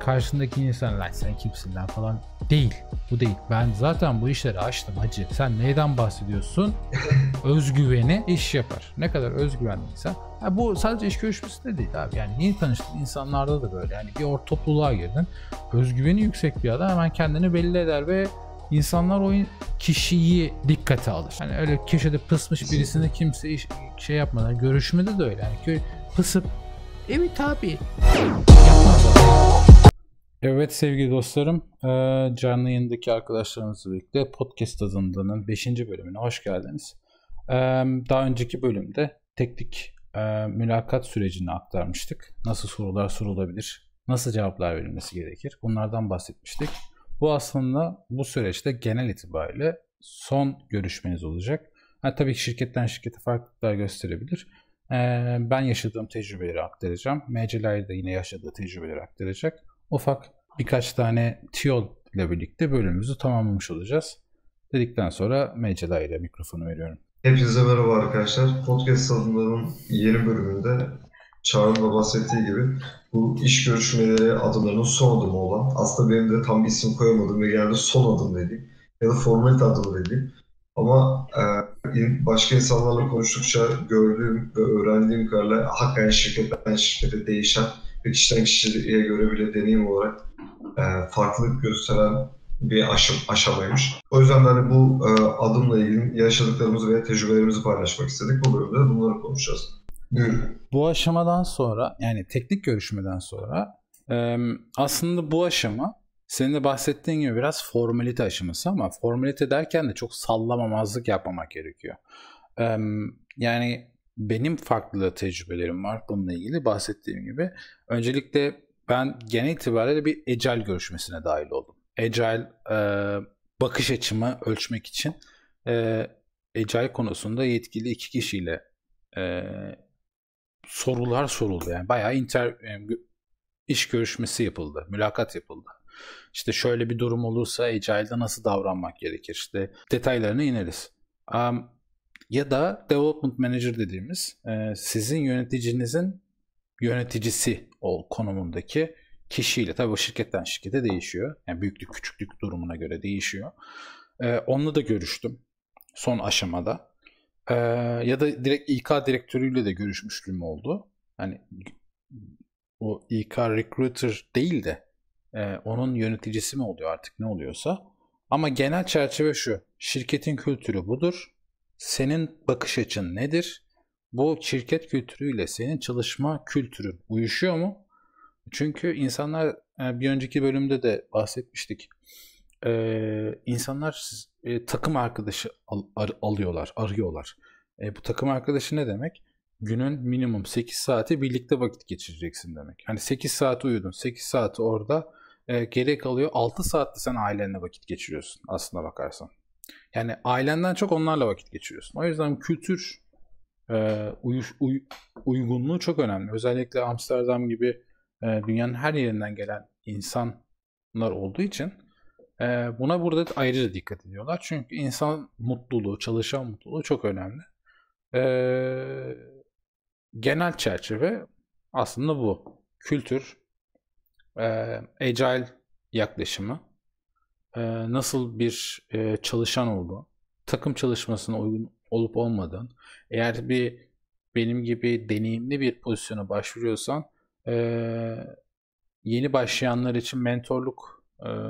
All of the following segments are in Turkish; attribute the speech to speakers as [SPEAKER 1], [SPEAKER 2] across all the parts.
[SPEAKER 1] karşındaki insan lan sen kimsin lan falan değil. Bu değil. Ben zaten bu işleri açtım hacı. Sen neyden bahsediyorsun? Özgüveni iş yapar. Ne kadar özgüvenliysen. Bu sadece iş görüşmesinde değil abi. Yani yeni tanıştığın insanlarda da böyle. Yani bir topluluğa girdin. Özgüveni yüksek bir adam hemen kendini belli eder ve insanlar o kişiyi dikkate alır. Hani öyle köşede pısmış birisini kimse şey yapmadan, görüşmede de öyle. Yani pısıp evet abi yapmaz. Evet sevgili dostlarım, canlı yayındaki arkadaşlarımızla birlikte Podcast Adında'nın 5. bölümüne hoş geldiniz. Daha önceki bölümde teknik mülakat sürecini aktarmıştık. Nasıl sorular sorulabilir, nasıl cevaplar verilmesi gerekir, bunlardan bahsetmiştik. Bu aslında bu süreçte genel itibariyle son görüşmeniz olacak. Tabii ki şirketten şirkete farklılıklar gösterebilir. Ben yaşadığım tecrübeleri aktaracağım. MC'ler de yine yaşadığı tecrübeleri aktaracak. Ufak birkaç tane tiyol ile birlikte bölümümüzü tamamlamış olacağız. Dedikten sonra MC'ler ile mikrofonu veriyorum.
[SPEAKER 2] Hepinize merhaba arkadaşlar. Podcast Adımları'nın yeni bölümünde Çağrı'nın da bahsettiği gibi bu iş görüşmeleri adımlarının son adımı olan, aslında benim de tam bir isim koyamadığım ve genelde son adım dediğim ya da formalite adımı dediğim ama başka insanlarla konuştukça gördüğüm ve öğrendiğim kadarıyla hakikaten şirketten şirkete değişen ve kişiden kişiye göre bile deneyim olarak farklılık gösteren bir aşamaymış. O yüzden de hani bu adımla ilgili yaşadıklarımızı ve tecrübelerimizi paylaşmak istedik. Bu bölümde bunları konuşacağız. Buyurun.
[SPEAKER 1] Bu aşamadan sonra, yani teknik görüşmeden sonra aslında bu aşama senin de bahsettiğin gibi biraz formalite aşaması, ama formalite derken de çok sallamamazlık yapmamak gerekiyor. Yani benim farklı tecrübelerim var bununla ilgili bahsettiğim gibi. Öncelikle ben genel itibariyle bir Agile görüşmesine dahil oldum. Agile bakış açımı ölçmek için Agile konusunda yetkili 2 kişiyle sorular soruldu. Yani bayağı iş görüşmesi yapıldı, mülakat yapıldı. İşte şöyle bir durum olursa Agile'da nasıl davranmak gerekir? İşte detaylarına ineriz. Ya da Development Manager dediğimiz sizin yöneticinizin yöneticisi konumundaki kişiyle, tabii o şirketten şirkete değişiyor. Yani büyüklük küçüklük durumuna göre değişiyor. Onunla da görüştüm son aşamada. Ya da direkt İK direktörüyle de görüşmüşlüğüm oldu. Hani o İK recruiter değil de onun yöneticisi mi oluyor artık, ne oluyorsa. Ama genel çerçeve şu: şirketin kültürü budur. Senin bakış açın nedir? Bu şirket kültürüyle senin çalışma kültürün uyuşuyor mu? Çünkü insanlar, bir önceki bölümde de bahsetmiştik. İnsanlar takım arkadaşı arıyorlar. Bu takım arkadaşı ne demek? Günün minimum 8 saati birlikte vakit geçireceksin demek. Hani 8 saat uyudun, 8 saati orada, geri kalıyor 6 saatte sen ailenle vakit geçiriyorsun aslına bakarsan. Yani ailenden çok onlarla vakit geçiriyorsun. O yüzden kültür uygunluğu çok önemli. Özellikle Amsterdam gibi dünyanın her yerinden gelen insanlar olduğu için buna burada ayrıca dikkat ediyorlar. Çünkü insan mutluluğu, çalışan mutluluğu çok önemli. Genel çerçeve aslında bu. Kültür, agile yaklaşımı, nasıl bir çalışan olduğu, takım çalışmasına uygun olup olmadığın, eğer benim gibi deneyimli bir pozisyona başvuruyorsan yeni başlayanlar için mentorluk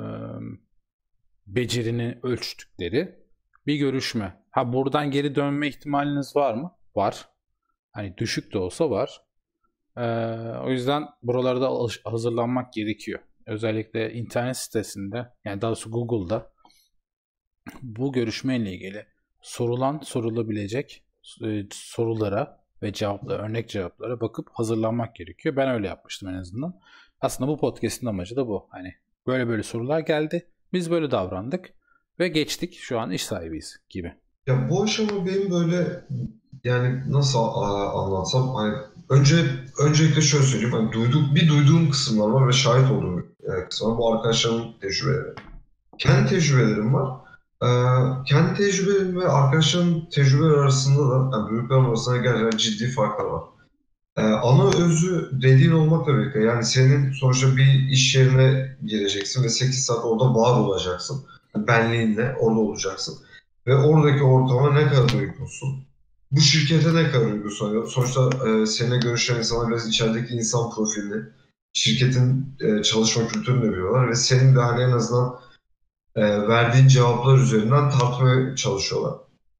[SPEAKER 1] becerini ölçtükleri bir görüşme. Buradan geri dönme ihtimaliniz var mı? Var. Hani düşük de olsa var. O yüzden buralarda hazırlanmak gerekiyor. Özellikle internet sitesinde, yani daha doğrusu Google'da bu görüşmeyle ilgili sorulabilecek sorulara ve örnek cevaplara bakıp hazırlanmak gerekiyor. Ben öyle yapmıştım en azından. Aslında bu podcast'in amacı da bu. Hani böyle sorular geldi. Biz böyle davrandık ve geçtik. Şu an iş sahibiyiz gibi.
[SPEAKER 2] Ya bu aşama benim böyle, yani nasıl anlatsam, hani öncelikle şöyle söyleyeyim, hani duyduğum kısımlar var ve şahit olduğum kısımlar. Bu arkadaşlarımın tecrübeleri. Kendi tecrübelerim var. Kendi tecrübelerim ve arkadaşlarımın tecrübeleri arasında da, yani büyüklerim arasında gerçekten ciddi farklar var. Ana özü dediğin olmakla birlikte yani senin sonuçta bir iş yerine gireceksin ve 8 saat orada var olacaksın. Benliğinle orada olacaksın. Ve oradaki ortama ne kadar uygunsun? Bu şirkete ne kadar uygunsun? Sonuçta seninle görüşen insanlar biraz içerideki insan profilini, şirketin çalışma kültürünü de biliyorlar ve senin de hani en azından verdiğin cevaplar üzerinden tartmaya çalışıyorlar.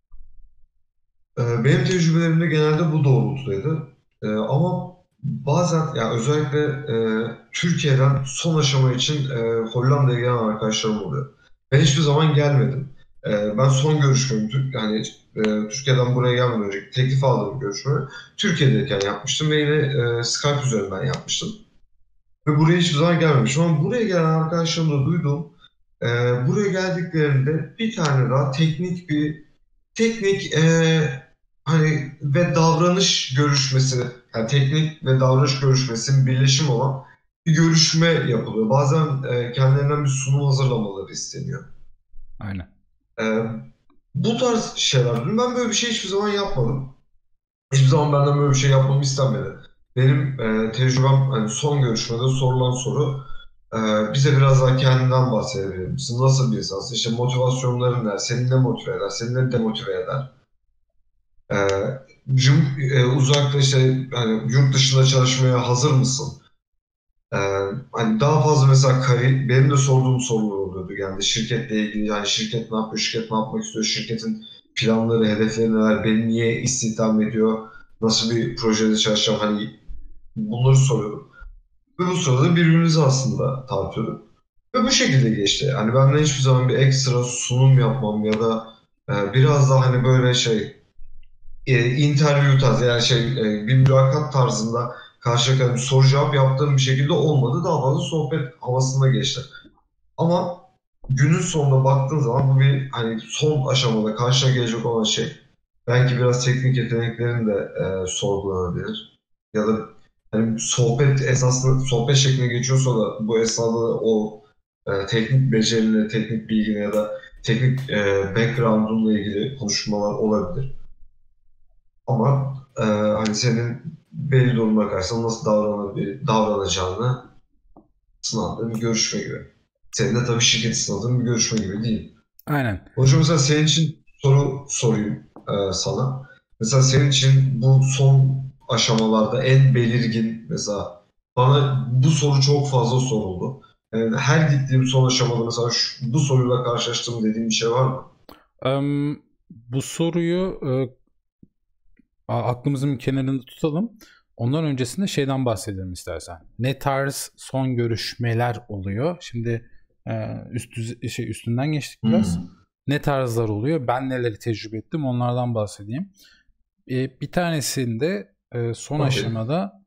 [SPEAKER 2] Benim tecrübelerimde genelde bu doğrultudaydı. Ama bazen yani özellikle Türkiye'den son aşama için Hollanda'ya gelen arkadaşlarım oluyor. Ben hiçbir zaman gelmedim. Ben son görüşmemi yani Türkiye'den buraya gelmeden önce teklif aldığım görüşmeyi Türkiye'deyken yapmıştım ve yine Skype üzerinden yapmıştım. Ve buraya hiçbir zaman gelmemişim. Ama buraya gelen arkadaşlarımda duyduğum buraya geldiklerinde bir tane daha teknik hani ve davranış görüşmesi, yani teknik ve davranış görüşmesinin birleşim olan bir görüşme yapılıyor. Bazen kendilerinden bir sunum hazırlamaları isteniyor.
[SPEAKER 1] Aynen.
[SPEAKER 2] E, Bu tarz şeyler. Ben böyle bir şey hiçbir zaman yapmadım. Hiçbir zaman benden böyle bir şey yapmamı istenmedi. Benim tecrübem hani son görüşmede sorulan soru bize biraz daha kendinden bahsedebilir misin? Nasıl bir insansın? İşte motivasyonların ne? Seni ne motive eder? Seni ne demotive eder? Ee, Uzakta işte hani yurt dışında çalışmaya hazır mısın? Ee, Hani daha fazla mesela benim de sorduğum sorular oluyordu yani şirketle ilgili yani şirket ne yapıyor, şirket ne yapmak istiyor, şirketin planları, hedefleri neler, beni niye istihdam ediyor, nasıl bir projede çalışacağım hani bunları soruyordum. Ve bu sırada birbirimizi aslında tartıyorduk. Ve bu şekilde geçti. Hani benden hiçbir zaman bir ekstra sunum yapmam ya da biraz daha hani böyle interview tarzı yani bir mülakat tarzında karşılıklı soru cevap yaptığım bir şekilde olmadı. Daha fazla sohbet havasında geçti. Ama günün sonunda baktığın zaman bu bir hani son aşamada karşına gelecek olan şey. Belki biraz teknik yeteneklerin de sorgulanabilir. Ya da hani sohbet esasında sohbet şekline geçiyorsa da bu esnada da o teknik becerini, teknik bilgini ya da teknik background'unla ilgili konuşmalar olabilir. Ama hani senin belli durumuna karşı nasıl davranacağını sınavda bir görüşme gibi. Senin de tabii şirket sınavında bir görüşme gibi değil.
[SPEAKER 1] Aynen.
[SPEAKER 2] Hocam mesela senin için soru sorayım sana. Mesela senin için bu son aşamalarda en belirgin mesela bana bu soru çok fazla soruldu. Yani her gittiğim son aşamada mesela bu soruyla karşılaştığım dediğim bir şey var mı?
[SPEAKER 1] Bu soruyu aklımızın kenarında tutalım. Ondan öncesinde şeyden bahsedelim istersen. Ne tarz son görüşmeler oluyor? Şimdi üstünden geçtik biraz. Ne tarzlar oluyor? Ben neleri tecrübe ettim? Onlardan bahsedeyim. Bir tanesinde son aşamada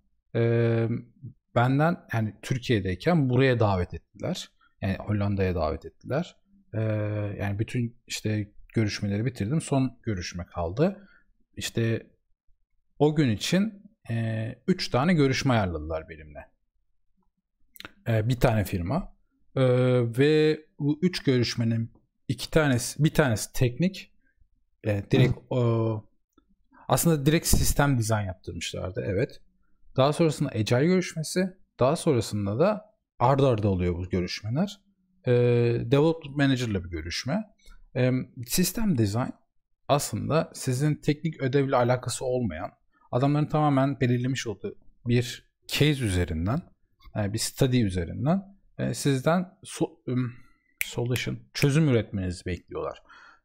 [SPEAKER 1] benden yani Türkiye'deyken buraya davet ettiler. Yani Hollanda'ya davet ettiler. Yani bütün işte görüşmeleri bitirdim. Son görüşme kaldı. İşte o gün için 3 tane görüşme ayarladılar benimle. Bir tane firma. Ve bu 3 görüşmenin bir tanesi teknik. Direkt aslında direkt sistem dizayn yaptırmışlardı. Evet. Daha sonrasında Agile görüşmesi. Daha sonrasında da arda arda oluyor bu görüşmeler. Development Manager'la bir görüşme. Sistem dizayn aslında sizin teknik ödevle alakası olmayan adamların tamamen belirlemiş olduğu bir case üzerinden bir study üzerinden sizden solution çözüm üretmenizi bekliyorlar.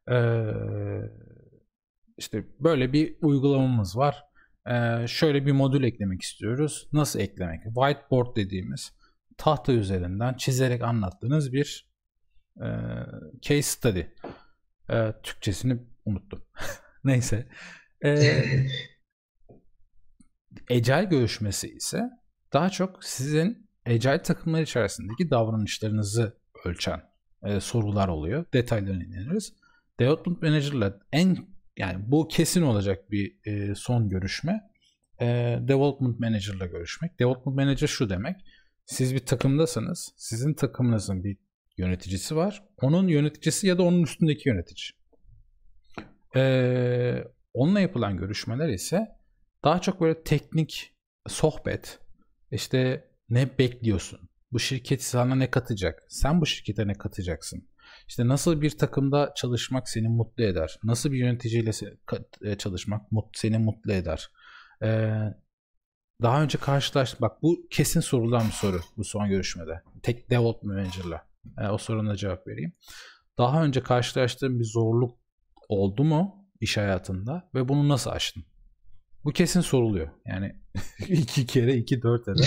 [SPEAKER 1] İşte böyle bir uygulamamız var. Şöyle bir modül eklemek istiyoruz. Nasıl eklemek? Whiteboard dediğimiz tahta üzerinden çizerek anlattığınız bir case study. Türkçesini unuttum. Neyse. Agile görüşmesi ise daha çok sizin Agile takımlar içerisindeki davranışlarınızı ölçen sorular oluyor. Detaylarına ineriz. Development Manager'la yani bu kesin olacak bir son görüşme. Development Manager'la görüşmek. Development Manager şu demek. Siz bir takımdasınız. Sizin takımınızın bir yöneticisi var. Onun yöneticisi ya da onun üstündeki yönetici. Onunla yapılan görüşmeler ise daha çok böyle teknik sohbet, işte ne bekliyorsun? Bu şirket sana ne katacak? Sen bu şirkete ne katacaksın? İşte nasıl bir takımda çalışmak seni mutlu eder? Nasıl bir yöneticiyle çalışmak seni mutlu eder? Daha önce bak bu kesin sorulan bir soru bu son görüşmede. Tek development manager'la. O soruna cevap vereyim. Daha önce karşılaştığın bir zorluk oldu mu iş hayatında ve bunu nasıl aştın? Bu kesin soruluyor. Yani 2 kere 2-4 eder.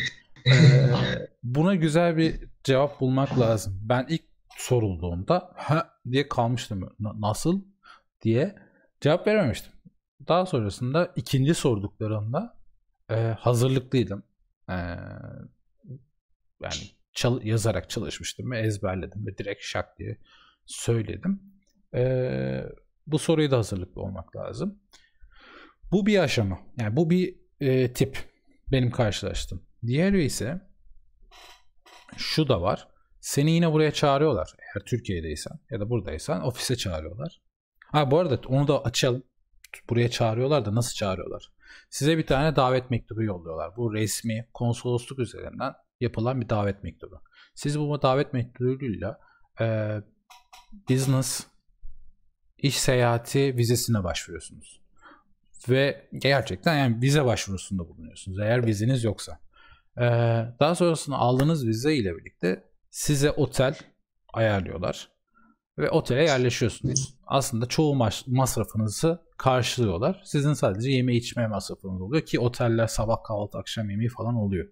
[SPEAKER 1] Buna güzel bir cevap bulmak lazım. Ben ilk sorulduğumda ha diye kalmıştım. Nasıl diye cevap verememiştim. Daha sonrasında ikinci sorduklarında hazırlıklıydım. Yani yazarak çalışmıştım ve ezberledim ve direkt şak diye söyledim. Bu soruyu da hazırlıklı olmak lazım. Bu bir aşama. Yani bu bir tip. Benim karşılaştığım. Diğeri ise şu da var. Seni yine buraya çağırıyorlar. Eğer Türkiye'deysen ya da buradaysan ofise çağırıyorlar. Ha bu arada onu da açalım. Buraya çağırıyorlar da nasıl çağırıyorlar? Size bir tane davet mektubu yolluyorlar. Bu resmi konsolosluk üzerinden yapılan bir davet mektubu. Siz bu davet mektubuyla business iş seyahati vizesine başvuruyorsunuz. Ve gerçekten yani vize başvurusunda bulunuyorsunuz. Eğer vizeniz yoksa. Daha sonrasında aldığınız vize ile birlikte size otel ayarlıyorlar. Ve otele yerleşiyorsunuz. Aslında çoğu masrafınızı karşılıyorlar. Sizin sadece yeme içme masrafınız oluyor ki oteller sabah kahvaltı akşam yemeği falan oluyor.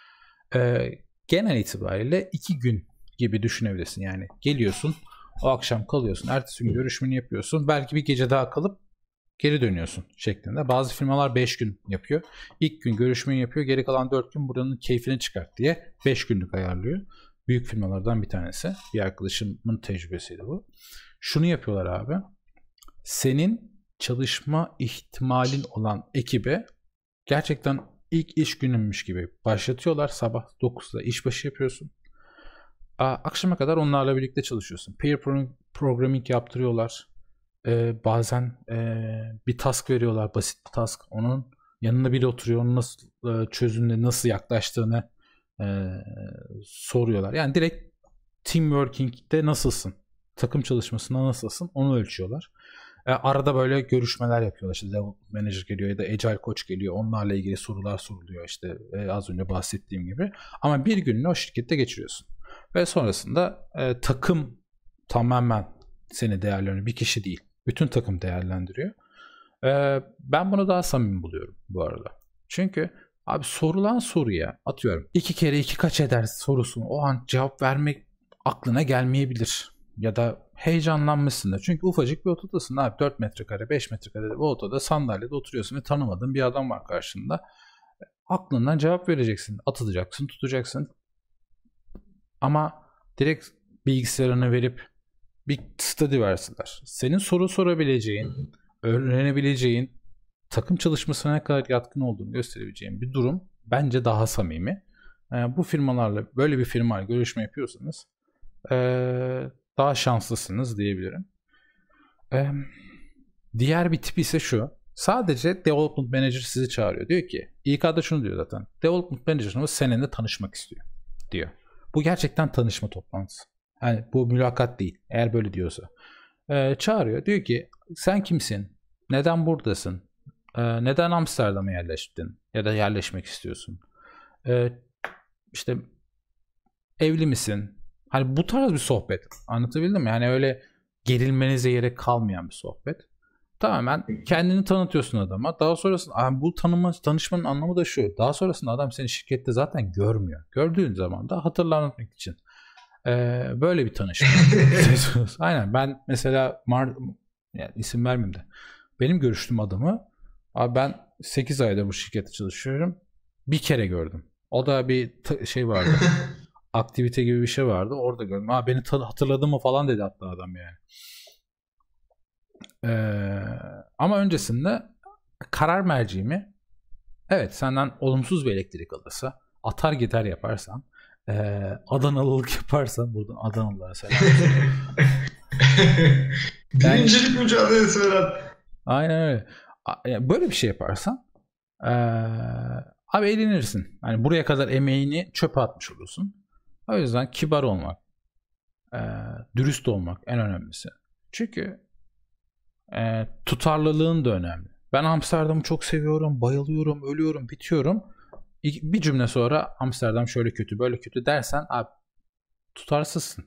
[SPEAKER 1] Genel itibariyle 2 gün gibi düşünebilirsin. Yani geliyorsun, o akşam kalıyorsun, ertesi gün görüşmeni yapıyorsun. Belki bir gece daha kalıp geri dönüyorsun şeklinde. Bazı firmalar 5 gün yapıyor. İlk gün görüşmeyi yapıyor. Geri kalan 4 gün buranın keyfini çıkart diye 5 günlük ayarlıyor. Büyük firmalardan bir tanesi. Bir arkadaşımın tecrübesiydi bu. Şunu yapıyorlar abi. Senin çalışma ihtimalin olan ekibe gerçekten ilk iş gününmüş gibi başlatıyorlar. Sabah 9'da işbaşı yapıyorsun. Akşama kadar onlarla birlikte çalışıyorsun. Pair programming yaptırıyorlar. Bazen bir task veriyorlar. Basit bir task. Onun yanında biri oturuyor. Onun nasıl çözümüne nasıl yaklaştığını soruyorlar. Yani direkt teamworking'de nasılsın? Takım çalışmasında nasılsın? Onu ölçüyorlar. Arada böyle görüşmeler yapıyorlar. İşte development manager geliyor ya da agile coach geliyor. Onlarla ilgili sorular soruluyor. İşte az önce bahsettiğim gibi. Ama bir gününü o şirkette geçiriyorsun. Ve sonrasında takım tamamen seni değerlendiriyor. Bir kişi değil. Bütün takım değerlendiriyor. Ben bunu daha samimi buluyorum bu arada. Çünkü abi sorulan soruya atıyorum 2 kere 2 kaç eder sorusunu o an cevap vermek aklına gelmeyebilir. Ya da heyecanlanmışsın da. Çünkü ufacık bir odadasın abi. 4 metrekare 5 metrekare bu odada sandalyede oturuyorsun ve tanımadığın bir adam var karşında. Aklından cevap vereceksin. Atılacaksın, tutacaksın. Ama direkt bilgisayarını verip bir study verseler. Senin soru sorabileceğin, öğrenebileceğin, takım çalışmasına ne kadar yatkın olduğunu gösterebileceğin bir durum bence daha samimi. Bu firmalarla, böyle bir firmayla görüşme yapıyorsanız daha şanslısınız diyebilirim. Diğer bir tip ise şu. Sadece development manager sizi çağırıyor. Diyor ki, İK'da şunu diyor zaten. Development manager'ımız seninle tanışmak istiyor diyor. Bu gerçekten tanışma toplantısı. Yani bu mülakat değil. Eğer böyle diyorsa. Çağırıyor. Diyor ki sen kimsin? Neden buradasın? Neden Amsterdam'a yerleştin? Ya da yerleşmek istiyorsun? İşte evli misin? Hani bu tarz bir sohbet. Anlatabildim mi? Yani öyle gerilmenize gerek kalmayan bir sohbet. Tamamen kendini tanıtıyorsun adama. Daha sonrasında bu tanışmanın anlamı da şu. Daha sonrasında adam seni şirkette zaten görmüyor. Gördüğün zaman da hatırlamak için. Böyle bir tanışma. Aynen. Ben mesela yani isim vermeyeyim de. Benim görüştüğüm adamı ben 8 ayda bu şirkette çalışıyorum. Bir kere gördüm. O da bir şey vardı. Aktivite gibi bir şey vardı. Orada gördüm. Beni hatırladı mı falan dedi hatta adam yani. Ama öncesinde karar merciğimi evet senden olumsuz bir elektrik alırsa atar gider yaparsan Adanalılık yaparsan buradan Adanalılara selam.
[SPEAKER 2] Birincilik mücadelesi veren.
[SPEAKER 1] Aynen öyle. Böyle bir şey yaparsan Abi eğlenirsin. Hani buraya kadar emeğini çöpe atmış olursun. O yüzden kibar olmak, dürüst olmak en önemlisi. Çünkü tutarlılığın da önemli. Ben Amsterdam'ı çok seviyorum, bayılıyorum, ölüyorum, bitiyorum. Bir cümle sonra Amsterdam şöyle kötü, böyle kötü dersen abi tutarsızsın.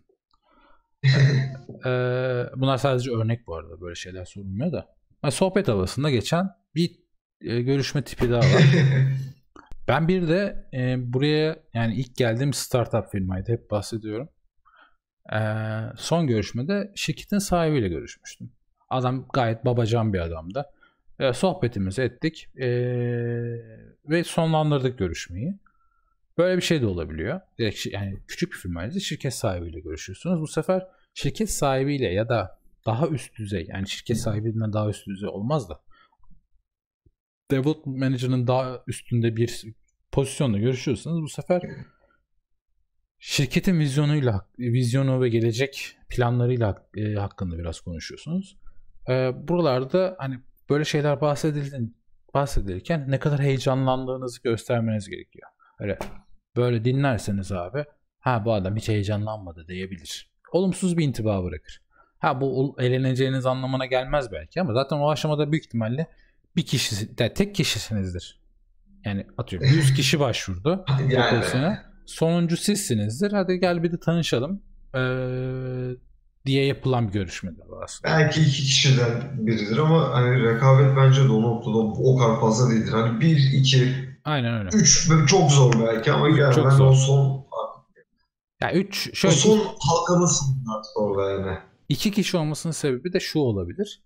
[SPEAKER 1] Bunlar sadece örnek bu arada. Böyle şeyler sorulmuyor da. Sohbet havasında geçen bir görüşme tipi daha var. Ben bir de buraya yani ilk geldiğim startup firmaydı. Hep bahsediyorum. Son görüşmede şirketin sahibiyle görüşmüştüm. Adam gayet babacan bir adamdı. Sohbetimizi ettik ve sonlandırdık görüşmeyi. Böyle bir şey de olabiliyor. Direkt yani küçük bir firmayla şirket sahibiyle görüşüyorsunuz. Bu sefer şirket sahibiyle ya da daha üst düzey, yani şirket sahibinden daha üst düzey olmaz da development manager'ın daha üstünde bir pozisyonla görüşüyorsanız bu sefer şirketin vizyonu ve gelecek planlarıyla hakkında biraz konuşuyorsunuz. Buralarda hani böyle şeyler bahsedilirken ne kadar heyecanlandığınızı göstermeniz gerekiyor. Öyle böyle dinlerseniz abi, ha bu adam hiç heyecanlanmadı diyebilir. Olumsuz bir intiba bırakır. Ha bu eğleneceğiniz anlamına gelmez belki ama zaten o aşamada büyük ihtimalle tek kişisinizdir. Yani atıyorum 100 kişi başvurdu o pozisyona. Sonuncu sizsinizdir. Hadi gel bir de tanışalım diye yapılan bir görüşmedir aslında.
[SPEAKER 2] Belki 2 kişiden biridir ama hani rekabet bence de o noktada o kadar fazla değildir. Hani 1, 2,
[SPEAKER 1] aynen öyle.
[SPEAKER 2] 3 çok zor belki ama genelde o son
[SPEAKER 1] ya 3 şöyle
[SPEAKER 2] o son halkadasın artık orada yani.
[SPEAKER 1] 2 kişi olmasının sebebi de şu olabilir.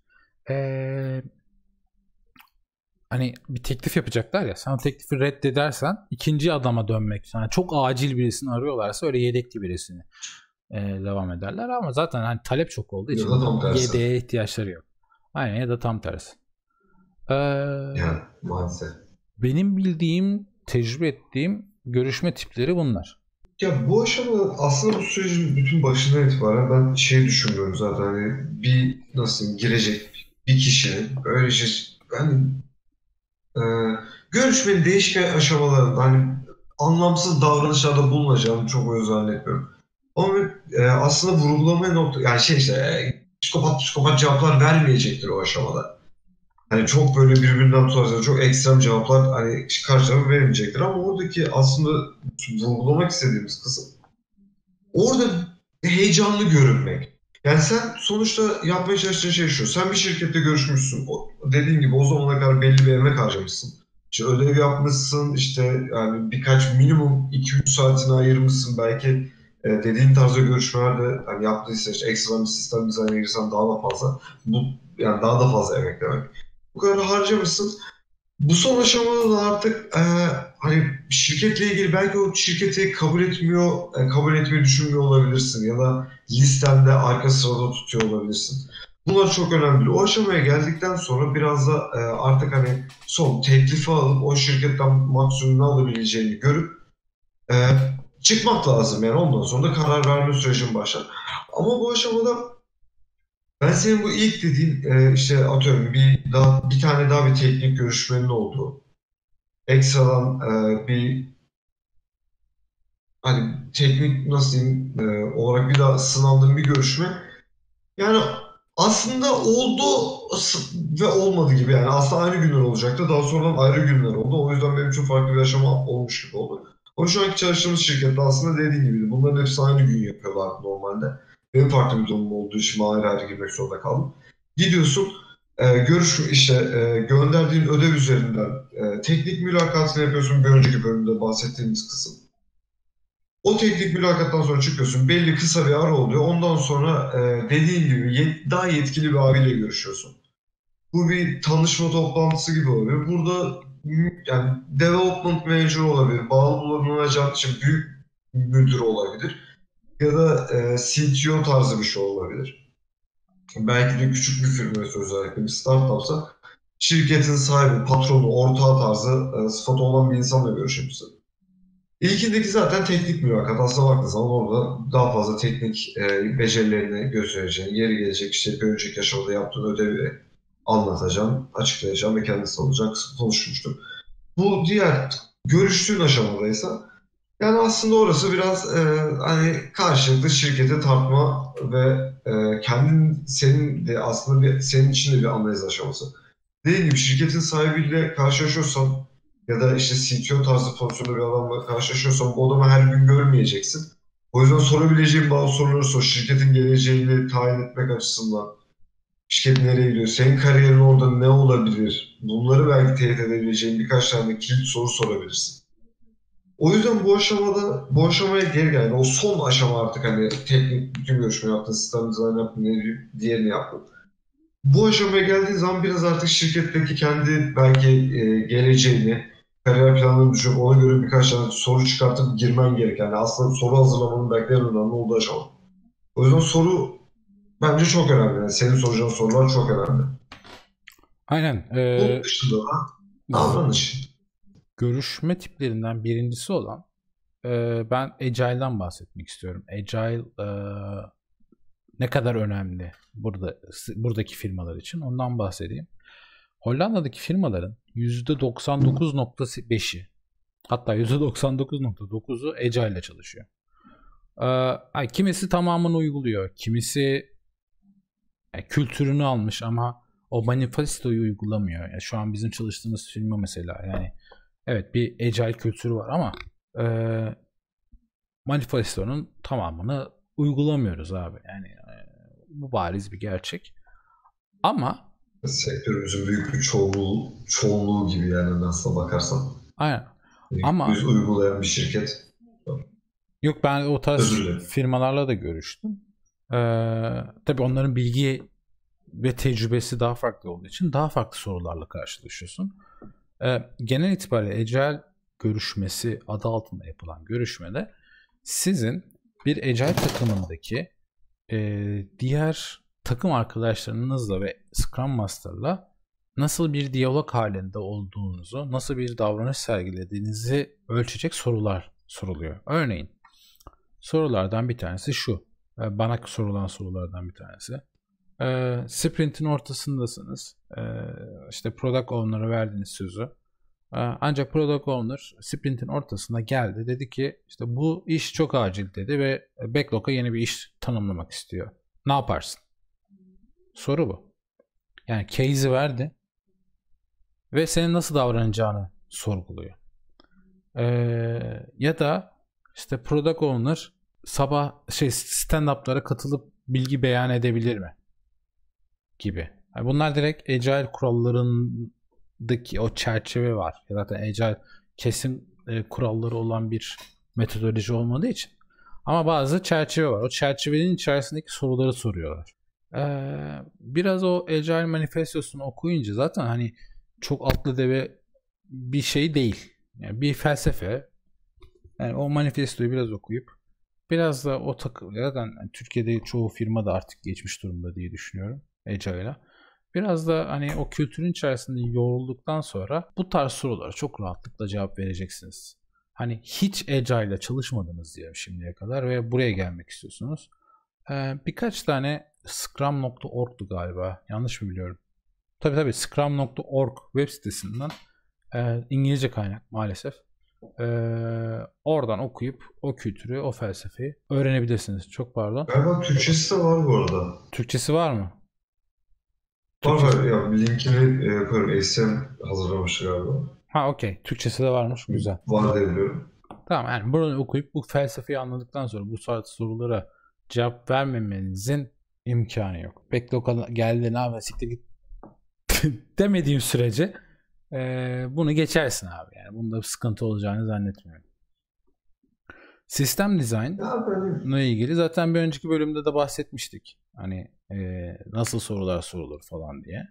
[SPEAKER 1] Hani bir teklif yapacaklar ya, sen o teklifi reddedersen ikinci adama dönmek, yani çok acil birisini arıyorlarsa öyle yedekli birisini devam ederler ama zaten hani talep çok olduğu için yedeğe ihtiyaçları yok. Aynen, ya da tam tersi.
[SPEAKER 2] Yani maalesef.
[SPEAKER 1] Benim bildiğim, tecrübe ettiğim görüşme tipleri bunlar.
[SPEAKER 2] Ya bu aşamada aslında bu sürecin bütün başından itibaren ben şey düşünmüyorum zaten, hani bir nasıl girecek bir kişinin öyle şey hani görüşmenin değişken aşamalarında hani anlamsız davranışlarda bulunacağını çok zannetmiyorum. Ama aslında vurgulamaya nokta yani şey işte psikopat cevaplar vermeyecektir o aşamada. Hani çok böyle birbirinden tutarsa çok ekstrem cevaplar hani karşı tarafa vermeyecektir ama oradaki aslında vurgulamak istediğimiz kısım orada heyecanlı görünmek. Yani sen sonuçta yapmaya çalıştığın şey şu. Sen bir şirkette görüşmüşsün. Dediğin gibi o zamana kadar belli bir emek harcamışsın. İşte ödev yapmışsın. İşte yani birkaç minimum 2-3 saatini ayırmışsın. Belki dediğin tarzda görüşmelerde hani yaptıysa işte ekstra bir sistem dizaynına girsen daha da fazla. Bu yani daha da fazla emek demek. Bu kadar harcamışsın. Bu son aşamada da artık hani şirketle ilgili belki o şirketi kabul etmeyi düşünmüyor olabilirsin ya da listende arka sırada tutuyor olabilirsin. Bunlar çok önemli. O aşamaya geldikten sonra biraz da artık hani son teklifi alıp o şirketten maksimum ne alabileceğini görüp çıkmak lazım. Yani ondan sonra da karar verme sürecin başlar. Ama bu aşamada ben senin bu ilk dediğin işte atıyorum bir tane daha bir teknik görüşmenin olduğu, ekstradan bir hani teknik nasıl diyeyim olarak bir daha sınandığım bir görüşme. Yani aslında oldu ve olmadı gibi, yani aslında aynı günler olacaktı. Daha sonradan ayrı günler oldu. O yüzden benim için farklı bir aşama olmuş gibi oldu. Ama şu anki çalıştığımız şirkette aslında dediğim gibiydi. Bunların hepsi aynı gün yapıyorlardı normalde. Benim farklı bir durumum olduğu için ayrı ayrı girmek zorunda kaldım. Gidiyorsun, gönderdiğin ödev üzerinden teknik mülakatını yapıyorsun. Bir önceki bölümde bahsettiğimiz kısım. O teknik mülakattan sonra çıkıyorsun. Belli kısa bir ara oluyor. Ondan sonra dediğin gibi daha yetkili bir abiyle görüşüyorsun. Bu bir tanışma toplantısı gibi oluyor. Burada yani development manager olabilir, bağlı bulunacak için büyük müdür olabilir ya da CTO tarzı bir şey olabilir. Belki de küçük bir firmaysa, özellikle bir startupsa şirketin sahibi, patronu, ortağı tarzı sıfatı olan bir insanla görüşebilirsin. İlkindeki zaten teknik mülakat. Aslına baktığın zaman orada daha fazla teknik becerilerini göstereceğin, yeri gelecek işte bir önceki aşamada yaptığın ödevi anlatacağım, açıklayacağım ve kendisi olacak, konuşmuştum. Bu diğer görüştüğün aşamadaysa yani aslında orası biraz hani karşılıklı şirkete tartma ve senin de aslında senin için de bir analiz aşaması. Dediğim gibi şirketin sahibiyle karşılaşıyorsan ya da işte CTO tarzı pozisyonda bir adamla karşılaşıyorsan bu adamı her gün görmeyeceksin. O yüzden sorabileceğin bazı soruları sor. Şirketin geleceğini tayin etmek açısından. Şirket nereye gidiyor? Senin kariyerin orada ne olabilir? Bunları belki teyit edebileceğin birkaç tane kilit soru sorabilirsin. O yüzden bu aşamaya geri gel. Yani o son aşama artık hani teknik bütün görüşme yaptın, sistem dizayn yaptın, diğerini yaptın. Bu aşamaya geldiğin zaman biraz artık şirketteki kendi belki geleceğini, kariyer planını düşünüp ona göre birkaç tane soru çıkartıp girmen gereken. Yani aslında soru hazırlamanın belki en önemli olduğu aşama. O yüzden soru bence çok önemli. Yani senin soracağın sorular çok önemli.
[SPEAKER 1] Aynen.
[SPEAKER 2] Bunun dışında da davranış.
[SPEAKER 1] Görüşme tiplerinden birincisi olan ben Agile'dan bahsetmek istiyorum. Agile ne kadar önemli buradaki firmalar için ondan bahsedeyim. Hollanda'daki firmaların %99.5'i hatta %99.9'u Agile ile çalışıyor. Kimisi tamamını uyguluyor. Kimisi kültürünü almış ama o manifestoyu uygulamıyor. Yani şu an bizim çalıştığımız firma mesela yani evet bir Agile kültürü var ama manifestonun tamamını uygulamıyoruz abi. Yani bu bariz bir gerçek. Ama
[SPEAKER 2] Sektörümüzün büyük bir çoğunluğu gibi yani aslına bakarsan.
[SPEAKER 1] aynen. Ama
[SPEAKER 2] biz uygulayan bir şirket.
[SPEAKER 1] Yok ben o tarz firmalarla da görüştüm. Tabii onların bilgi ve tecrübesi daha farklı olduğu için daha farklı sorularla karşılaşıyorsun. Genel itibariyle Agile görüşmesi adı altında yapılan görüşmede sizin bir Agile takımındaki diğer takım arkadaşlarınızla ve Scrum Master'la nasıl bir diyalog halinde olduğunuzu, nasıl bir davranış sergilediğinizi ölçecek sorular soruluyor. Örneğin sorulardan bir tanesi şu. Bana sorulan sorulardan bir tanesi. Sprint'in ortasındasınız. İşte Product Owner'a verdiğiniz sözü. Ancak Product Owner Sprint'in ortasında geldi. Dedi ki işte bu iş çok acil dedi ve Backlog'a yeni bir iş tanımlamak istiyor. Ne yaparsın? Soru bu. Yani case'i verdi ve senin nasıl davranacağını sorguluyor. Ya da işte Product Owner sabah stand-up'lara katılıp bilgi beyan edebilir mi? Gibi. Yani bunlar direkt Agile kurallarındaki o çerçeve var. Zaten Agile kesin kuralları olan bir metodoloji olmadığı için. Ama bazı çerçeve var. O çerçevenin içerisindeki soruları soruyorlar. Biraz o Agile manifestosunu okuyunca zaten hani çok atlı deve bir şey değil. Yani bir felsefe. Yani o manifestoyu biraz okuyup biraz da o zaten yani Türkiye'de çoğu firma da artık geçmiş durumda diye düşünüyorum Agile'a. Biraz da hani o kültürün içerisinde yorulduktan sonra bu tarz sorulara çok rahatlıkla cevap vereceksiniz. Hani hiç Agile'la çalışmadınız diyelim şimdiye kadar ve buraya gelmek istiyorsunuz. Birkaç tane Scrum.org'du galiba. Yanlış mı biliyorum? Tabii Scrum.org web sitesinden İngilizce kaynak maalesef. Oradan okuyup o kültürü, o felsefeyi öğrenebilirsiniz. Çok pardon.
[SPEAKER 2] Galiba Türkçesi de var bu arada.
[SPEAKER 1] Türkçesi var mı?
[SPEAKER 2] Var ya linkini koyarım. ACM hazırlamıştı galiba.
[SPEAKER 1] Ha okey. Türkçesi de varmış. Güzel.
[SPEAKER 2] Var diye biliyorum.
[SPEAKER 1] Tamam yani bunu okuyup bu felsefeyi anladıktan sonra bu saat sorulara cevap vermemenizin imkanı yok. Backlog'a geldi ne yapayım siktir git demediğim sürece bunu geçersin abi. Yani bunda bir sıkıntı olacağını zannetmiyorum. Sistem dizaynla ilgili zaten bir önceki bölümde de bahsetmiştik. Hani nasıl sorular sorulur falan diye.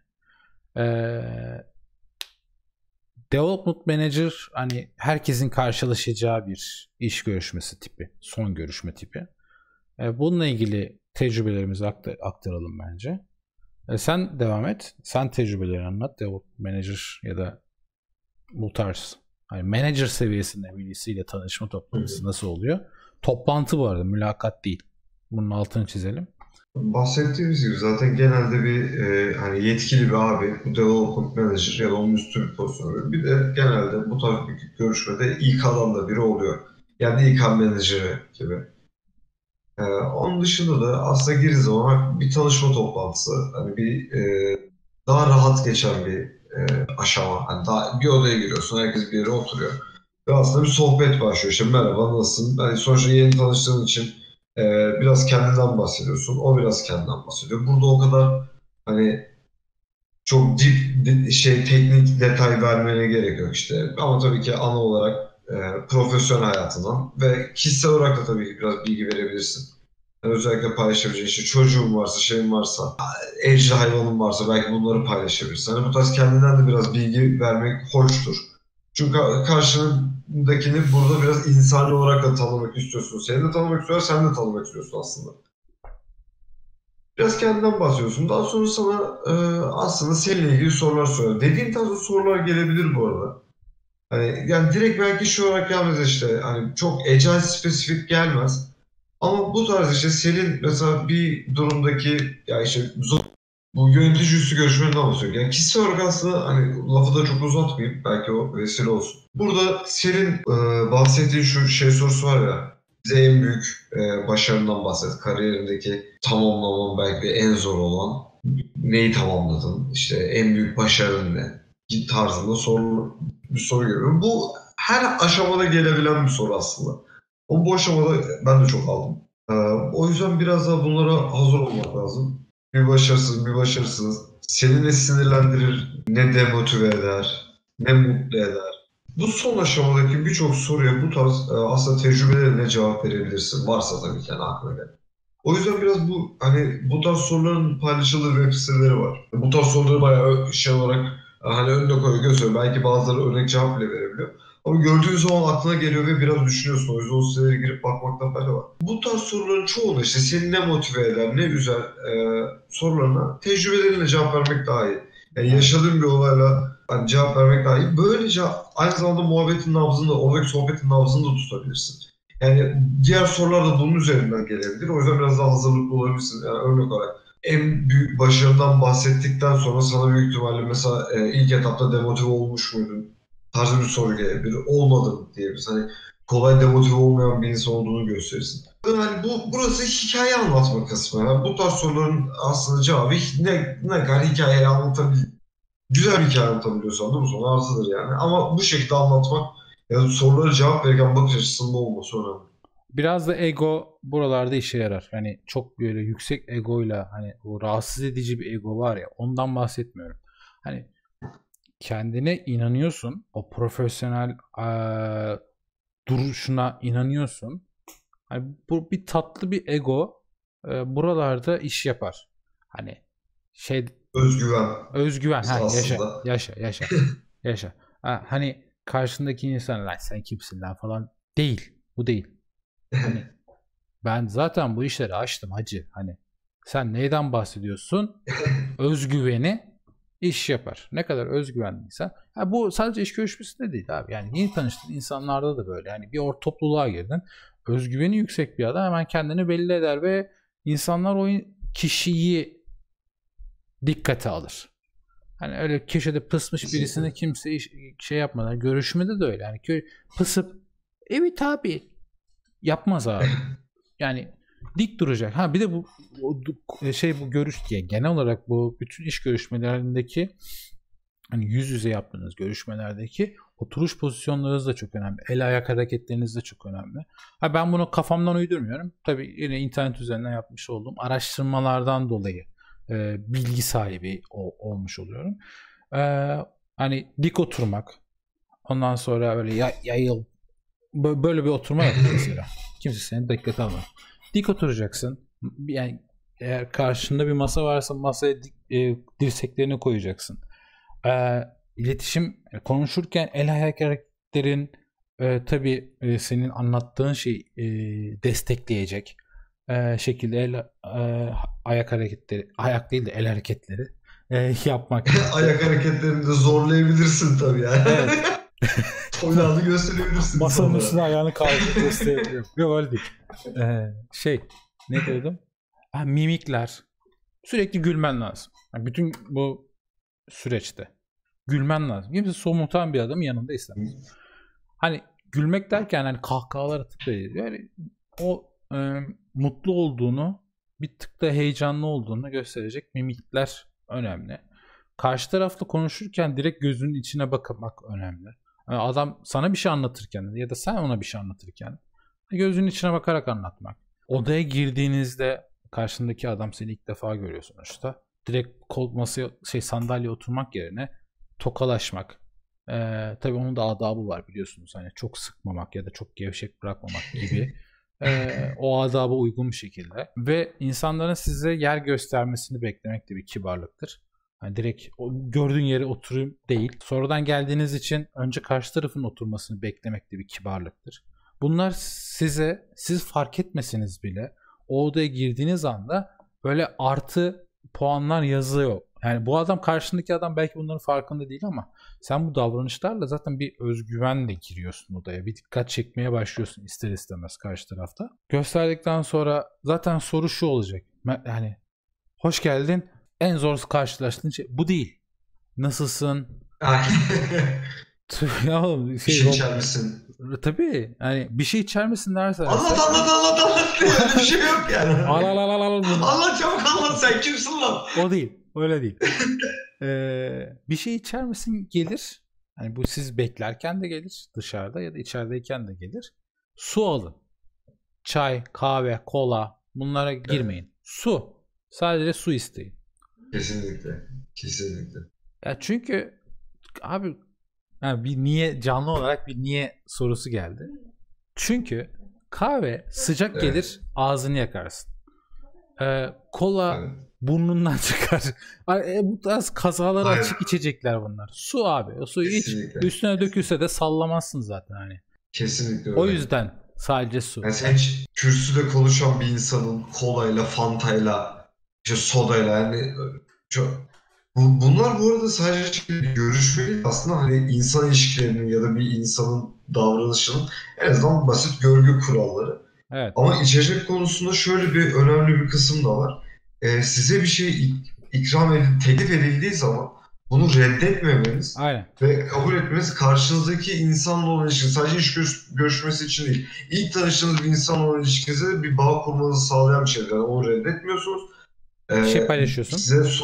[SPEAKER 1] Development Manager hani herkesin karşılaşacağı bir iş görüşmesi tipi. Son görüşme tipi. Bununla ilgili tecrübelerimizi aktaralım bence. Sen devam et. Sen tecrübelerini anlat. Development Manager ya da bu tarz. Hani manager seviyesinde birisiyle tanışma toplantısı nasıl oluyor? Toplantı bu arada. Mülakat değil. Bunun altını çizelim.
[SPEAKER 2] Bahsettiğimiz gibi zaten genelde bir hani yetkili bir abi, bu development manager ya da onun üstü bir pozisyonu. Bir de genelde bu tarz bir görüşmede İK'dan da biri oluyor. Yani İK menajeri gibi. Onun dışında da aslında girdiği zaman bir tanışma toplantısı, hani daha rahat geçen bir aşama. Hani daha bir odaya giriyorsun, herkes bir yere oturuyor. Ve aslında bir sohbet başlıyor. İşte merhaba, nasılsın? Yani sonuçta yeni tanıştığın için e, biraz kendinden bahsediyorsun. O biraz kendinden bahsediyor. Burada o kadar hani çok teknik detay vermene gerek yok işte. Ama tabii ki ana olarak profesyonel hayatından ve kişisel olarak da tabii ki biraz bilgi verebilirsin. Yani özellikle paylaşabileceğin işte çocuğun varsa, şeyin varsa, evcil hayvanın varsa belki bunları paylaşabilirsin. Hani bu tarz kendinden de biraz bilgi vermek hoştur. Çünkü karşındakini burada biraz insani olarak da tanımak istiyorsun. Seni de tanımak istiyor, sen de tanımak istiyorsun aslında. Biraz kendinden bahsediyorsun. Daha sonra sana aslında seninle ilgili sorular soruyor. Dediğin tarzda sorular gelebilir bu arada. Hani yani direkt belki şu olarak gelmez işte. Hani çok agile spesifik gelmez. Ama bu tarz işte senin mesela bir durumdaki ya işte bu yönetici üstü görüşmeni anlatıyor. Yani kişisel olarak aslında hani lafı da çok uzatmayayım. Belki o vesile olsun. Burada senin bahsettiğin şu şey sorusu var ya. Bize en büyük başarından bahset. Kariyerindeki tamamlaman belki de en zor olan neyi tamamladın? İşte en büyük başarın ne? Tarzında bir soru görüyorum. Bu her aşamada gelebilen bir soru aslında. Bu aşamada ben de çok aldım. Ee, O yüzden biraz daha bunlara hazır olmak lazım. Bir başarısız, bir başarısız. Seni ne sinirlendirir, ne demotive eder, ne mutlu eder. Bu son aşamadaki birçok soruya bu tarz aslında tecrübelerine cevap verebilirsin. Varsa tabii ki yani aklına gelen. O yüzden biraz bu tarz soruların paylaşıldığı web siteleri var. Bu tarz soruları bayağı şey olarak hani önüne koyuyor, gösteriyor. Belki bazıları örnek cevap bile verebiliyor. Ama gördüğün zaman aklına geliyor ve biraz düşünüyorsun. O yüzden o sitelere girip bakmakta fayda var. Bu tarz soruların çoğunda işte seni ne motive eder, ne üzer sorularına tecrübelerinle cevap vermek daha iyi. Yani yaşadığın bir olayla hani cevap vermek daha iyi. Böylece aynı zamanda muhabbetin nabzını da, oradaki sohbetin nabzını da tutabilirsin. Yani diğer sorular da bunun üzerinden gelebilir. O yüzden biraz daha hazırlıklı olabilirsin. Yani örnek olarak en büyük başarıdan bahsettikten sonra sana büyük ihtimalle mesela ilk etapta demotive olmuş muydun tarzı bir soru gelebilir. Olmadım diyebiliriz. Hani kolay demotive olmayan bir insan olduğunu gösterirsin. Yani burası hikaye anlatma kısmı. Yani bu tarz soruların aslında cevabı ne kadar hikayeyi güzel bir hikaye anlatabiliyorsan değil mi? Sonra artıdır yani. Ama bu şekilde anlatmak ya da sorulara cevap verirken bakış açısında olması önemli.
[SPEAKER 1] Biraz da ego buralarda işe yarar. Hani çok böyle yüksek egoyla, hani o rahatsız edici bir ego var ya, ondan bahsetmiyorum. Hani kendine inanıyorsun. O profesyonel duruşuna inanıyorsun. Hani bu bir tatlı bir ego buralarda iş yapar. Hani şey, özgüven
[SPEAKER 2] İşte
[SPEAKER 1] yaşa
[SPEAKER 2] aslında.
[SPEAKER 1] yaşa. Hani karşındaki insan lan sen kimsin lan falan değil. Bu değil. Hani ben zaten bu işleri açtım hacı. Hani sen neyden bahsediyorsun? Özgüveni iş yapar. Ne kadar özgüvenliysen. Bu sadece iş görüşmesinde değil abi. Yani yeni tanıştığın insanlarda da böyle. Yani bir topluluğa girdin. Özgüveni yüksek bir adam hemen kendini belli eder ve insanlar o kişiyi dikkate alır. Hani öyle köşede pısmış birisine kimse şey yapmadan, görüşmede de öyle. Yani pısıp evet abi yapmaz abi. Yani dik duracak. Bir de bu görüş diye genel olarak bu bütün iş görüşmelerindeki hani yüz yüze yaptığınız görüşmelerdeki oturuş pozisyonlarınız da çok önemli. El ayak hareketleriniz de çok önemli. Ben bunu kafamdan uydurmuyorum. Tabii yine internet üzerinden yapmış olduğum araştırmalardan dolayı bilgi sahibi olmuş oluyorum. Hani dik oturmak, ondan sonra öyle yayıl böyle bir oturma yok mesela. Kimse seni dikkate almaz. Dik oturacaksın. Yani eğer karşında bir masa varsa masaya dirseklerini koyacaksın. İletişim konuşurken el ayak hareketlerin tabii senin anlattığın şeyi destekleyecek şekilde ayak hareketleri, ayak değil de el hareketleri yapmak.
[SPEAKER 2] Ayak hareketlerini de zorlayabilirsin tabii yani. Evet. Toynağını gösterebilirsin.
[SPEAKER 1] Masanın üstüne ayağını kaldırıp gösterebiliyor. Yok öyle değil. Ne diyordum? Mimikler. Sürekli gülmen lazım. Yani bütün bu süreçte gülmen lazım. Kimse somurtan bir adamın yanında istemez. Hani gülmek derken hani kahkahalar atıp değil. Yani o mutlu olduğunu, bir tık da heyecanlı olduğunu gösterecek mimikler önemli. Karşı tarafla konuşurken direkt gözünün içine bakmak önemli. Yani adam sana bir şey anlatırken ya da sen ona bir şey anlatırken gözünün içine bakarak anlatmak. Odaya girdiğinizde karşındaki adam seni ilk defa görüyor sonuçta. Direkt masaya sandalyeye oturmak yerine tokalaşmak. Tabii onun da adabı var biliyorsunuz. Hani çok sıkmamak ya da çok gevşek bırakmamak gibi. O adaba uygun bir şekilde. Ve insanların size yer göstermesini beklemek de bir kibarlıktır. Yani direkt gördüğün yere oturayım değil. Sonradan geldiğiniz için önce karşı tarafın oturmasını beklemek de bir kibarlıktır. Bunlar siz fark etmeseniz bile o odaya girdiğiniz anda böyle artı puanlar yazıyor. Yani bu adam, karşındaki adam belki bunların farkında değil ama sen bu davranışlarla zaten bir özgüvenle giriyorsun odaya. Bir dikkat çekmeye başlıyorsun ister istemez karşı tarafta. Gösterdikten sonra zaten soru şu olacak. Yani hoş geldin. En zor karşılaştığın şey bu değil. Nasılsın? Ya
[SPEAKER 2] bir şey içer misin?
[SPEAKER 1] Tabii. Yani bir şey içer misin dersen.
[SPEAKER 2] Anlat. Bir şey yok yani.
[SPEAKER 1] Anlat
[SPEAKER 2] çabuk anlat, sen kimsin lan?
[SPEAKER 1] O değil. Öyle değil. Bir şey içer misin gelir. Yani bu siz beklerken de gelir. Dışarıda ya da içerideyken de gelir. Su alın. Çay, kahve, kola, bunlara girmeyin. Evet. Su. Sadece su isteyin.
[SPEAKER 2] Kesinlikle.
[SPEAKER 1] Ya çünkü abi yani bir niye, canlı olarak bir niye sorusu geldi. Çünkü kahve sıcak gelir, ağzını yakarsın. Kola burnundan çıkar. Bu tarz kazalara açık içecekler bunlar. Su abi. O suyu iç. Üstüne dökülse de sallamazsın zaten hani.
[SPEAKER 2] Kesinlikle öyle.
[SPEAKER 1] O yüzden sadece su.
[SPEAKER 2] Yani sen hiç kürsüde konuşan bir insanın kolayla, fantayla, işte sodayla yani çok... Bunlar bu arada sadece görüşme değil, aslında hani insan ilişkilerinin ya da bir insanın davranışının en azından basit görgü kuralları.
[SPEAKER 1] Evet.
[SPEAKER 2] Ama içecek konusunda şöyle bir önemli bir kısım da var. Size bir şey teklif edildiği zaman bunu reddetmemeniz ve kabul etmeniz karşınızdaki insanla olan ilişki, sadece iş görüşmesi için değil. İlk tanıştığınız bir insanla olan ilişkinize bir bağ kurmanızı sağlayan bir şey. Yani onu reddetmiyorsunuz.
[SPEAKER 1] Bir şey paylaşıyorsun.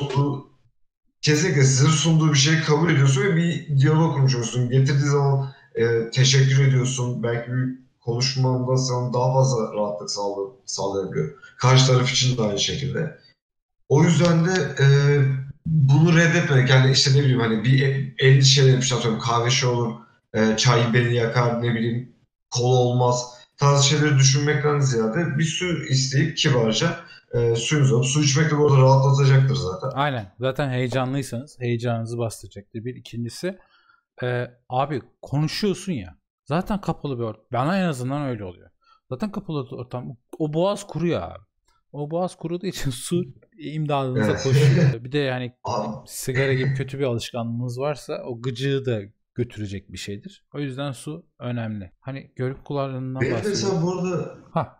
[SPEAKER 2] Kesinlikle size sunduğu bir şeyi kabul ediyorsun ve bir diyalog kurmuşsun. Getirdiği zaman teşekkür ediyorsun. Belki bir konuşmanda sana daha fazla rahatlık sağlayabiliyor. Karşı taraf için de aynı şekilde. O yüzden de bunu reddetmemek, yani işte ne bileyim hani bir endişeyle bir şey atıyorum, kahve şey olur, çay beni yakar, ne bileyim kola olmaz tarzı şeyleri düşünmekten ziyade bir su isteyip kibarca suyunuzu alıp, su içmek de bu arada rahatlatacaktır zaten.
[SPEAKER 1] Aynen. Zaten heyecanlıysanız heyecanınızı bastıracaktır. Bir ikincisi abi konuşuyorsun ya. Zaten kapalı bir ortam. Bana en azından öyle oluyor. Zaten kapalı ortam. O boğaz kuruyor abi. O boğaz kuruduğu için su imdadınıza koşuyor. Bir de yani sigara gibi kötü bir alışkanlığınız varsa o gıcığı da götürecek bir şeydir. O yüzden su önemli. Hani görüp kullanımından bahsediyorum.
[SPEAKER 2] Mesela bu arada